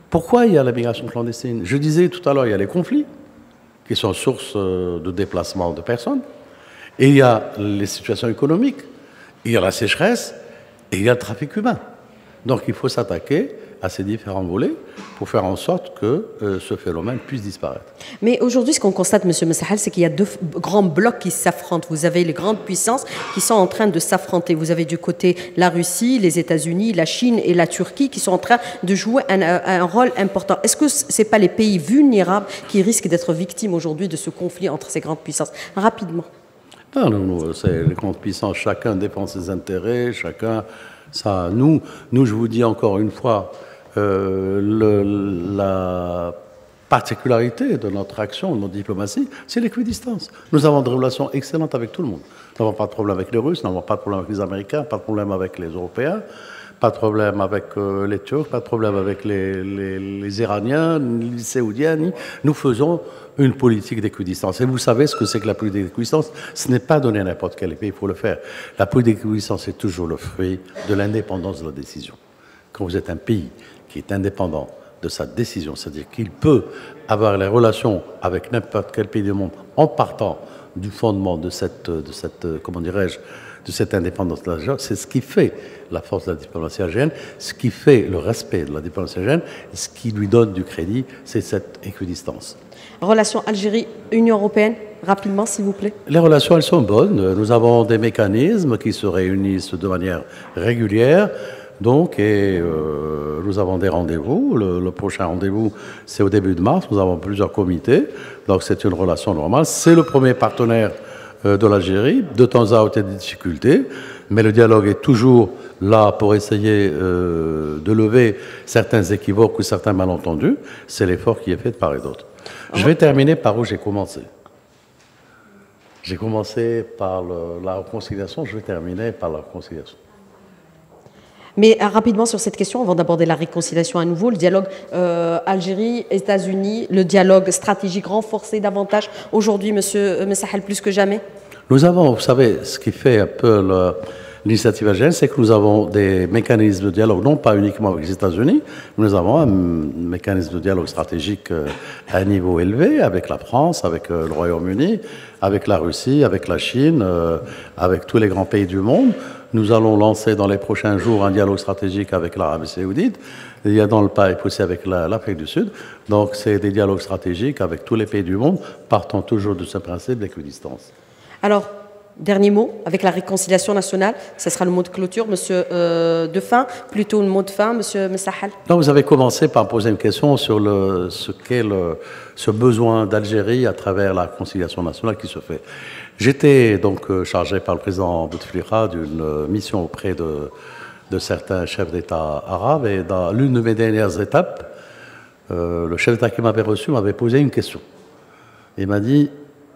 Pourquoi il y a la migration clandestine? Je disais tout à l'heure, il y a les conflits, qui sont source de déplacement de personnes, et il y a les situations économiques, il y a la sécheresse, et il y a le trafic humain. Donc il faut s'attaquer à ces différents volets pour faire en sorte que euh, ce phénomène puisse disparaître. Mais aujourd'hui, ce qu'on constate, M. Messahel, c'est qu'il y a deux grands blocs qui s'affrontent. Vous avez les grandes puissances qui sont en train de s'affronter. Vous avez du côté la Russie, les États-Unis, la Chine et la Turquie qui sont en train de jouer un, un rôle important. Est-ce que ce n'est pas les pays vulnérables qui risquent d'être victimes aujourd'hui de ce conflit entre ces grandes puissances? Rapidement. Non, non, non, c'est les grandes puissances, chacun défend ses intérêts, chacun... Ça, nous, nous, je vous dis encore une fois, euh, le, la particularité de notre action, de notre diplomatie, c'est l'équidistance. Nous avons des relations excellentes avec tout le monde. Nous n'avons pas de problème avec les Russes, nous n'avons pas de problème avec les Américains, pas de problème avec les Européens, pas de problème avec euh, les Turcs, pas de problème avec les, les, les Iraniens, ni les Saoudiens. Ni... Nous faisons une politique d'équidistance. Et vous savez ce que c'est que la politique d'équidistance? Ce n'est pas donner à n'importe quel pays, il faut le faire. La politique d'équidistance est toujours le fruit de l'indépendance de la décision. Quand vous êtes un pays qui est indépendant de sa décision, c'est-à-dire qu'il peut avoir les relations avec n'importe quel pays du monde en partant du fondement de cette, de cette comment dirais-je, de cette indépendance, c'est ce qui fait la force de la diplomatie algérienne, ce qui fait le respect de la diplomatie algérienne, ce qui lui donne du crédit, c'est cette équidistance. Relations Algérie-Union européenne, rapidement s'il vous plaît. Les relations, elles sont bonnes. Nous avons des mécanismes qui se réunissent de manière régulière. Donc, et euh, nous avons des rendez-vous. Le, le prochain rendez-vous, c'est au début de mars. Nous avons plusieurs comités. Donc, c'est une relation normale. C'est le premier partenaire euh, de l'Algérie. De temps à autre, il y a des difficultés. Mais le dialogue est toujours là pour essayer euh, de lever certains équivoques ou certains malentendus. C'est l'effort qui est fait de part et d'autre. Je vais terminer par où j'ai commencé. J'ai commencé par le, la réconciliation, je vais terminer par la réconciliation. Mais euh, rapidement sur cette question, avant d'aborder la réconciliation à nouveau, le dialogue euh, Algérie, États-Unis, le dialogue stratégique renforcé davantage aujourd'hui, Monsieur Messahel, plus que jamais. Nous avons, vous savez, ce qui fait un peu le, l'initiative algérienne, c'est que nous avons des mécanismes de dialogue, non pas uniquement avec les États-Unis, nous avons un mécanisme de dialogue stratégique à un niveau élevé avec la France, avec le Royaume-Uni, avec la Russie, avec la Chine, avec tous les grands pays du monde. Nous allons lancer dans les prochains jours un dialogue stratégique avec l'Arabie saoudite. Il y a dans le pipe aussi avec l'Afrique du Sud. Donc c'est des dialogues stratégiques avec tous les pays du monde, partant toujours de ce principe d'équidistance. Alors, dernier mot, avec la réconciliation nationale, ce sera le mot de clôture, monsieur euh, de fin, plutôt le mot de fin, monsieur Messahel. Non, vous avez commencé par poser une question sur le, ce qu'est le, ce besoin d'Algérie à travers la réconciliation nationale qui se fait. J'étais donc euh, chargé par le président Bouteflika d'une euh, mission auprès de, de certains chefs d'État arabes, et dans l'une de mes dernières étapes, euh, le chef d'État qui m'avait reçu m'avait posé une question. Il m'a dit: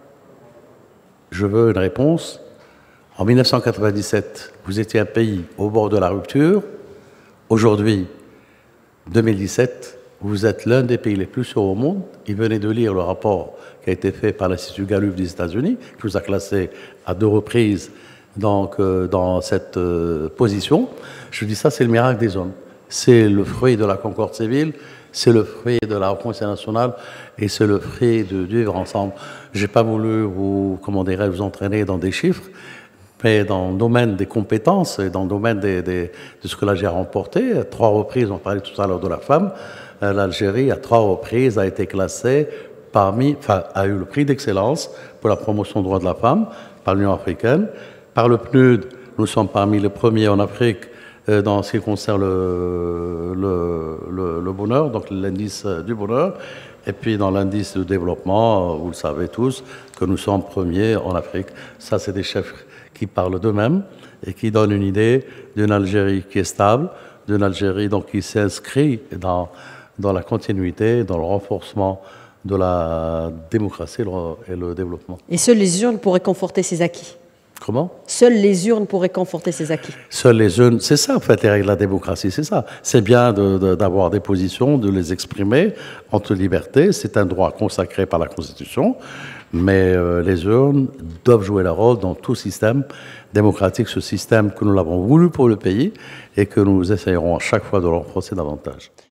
je veux une réponse. En mille neuf cent quatre-vingt-dix-sept, vous étiez un pays au bord de la rupture. Aujourd'hui, deux mille dix-sept, vous êtes l'un des pays les plus sûrs au monde. Il venait de lire le rapport qui a été fait par l'Institut Gallup des États-Unis, qui vous a classé à deux reprises donc, euh, dans cette euh, position. Je dis ça, c'est le miracle des hommes. C'est le fruit de la concorde civile, c'est le fruit de la réconciliation nationale et c'est le fruit de vivre ensemble. Je n'ai pas voulu vous, comment dirais, vous entraîner dans des chiffres, mais dans le domaine des compétences et dans le domaine des, des, de ce que l'Algérie a remporté. À trois reprises, on parlait tout à l'heure de la femme, l'Algérie, à trois reprises, a été classée parmi, enfin, a eu le prix d'excellence pour la promotion des droits de la femme par l'Union africaine. Par le P N U D, nous sommes parmi les premiers en Afrique euh, dans ce qui concerne le, le, le, le bonheur, donc l'indice du bonheur. Et puis dans l'indice de développement, vous le savez tous, que nous sommes premiers en Afrique. Ça, c'est des chefs qui parlent d'eux-mêmes et qui donnent une idée d'une Algérie qui est stable, d'une Algérie donc, qui s'inscrit dans, dans la continuité, dans le renforcement de la démocratie et le développement. Et seules les urnes pourraient conforter ces acquis. Comment? Seules les urnes pourraient conforter ces acquis. Seules les urnes, c'est ça en fait les règles de la démocratie, c'est ça. C'est bien de, de, d'avoir des positions, de les exprimer en toute liberté, c'est un droit consacré par la Constitution, mais euh, les urnes doivent jouer leur rôle dans tout système démocratique, ce système que nous l'avons voulu pour le pays et que nous essayerons à chaque fois de le renforcer davantage.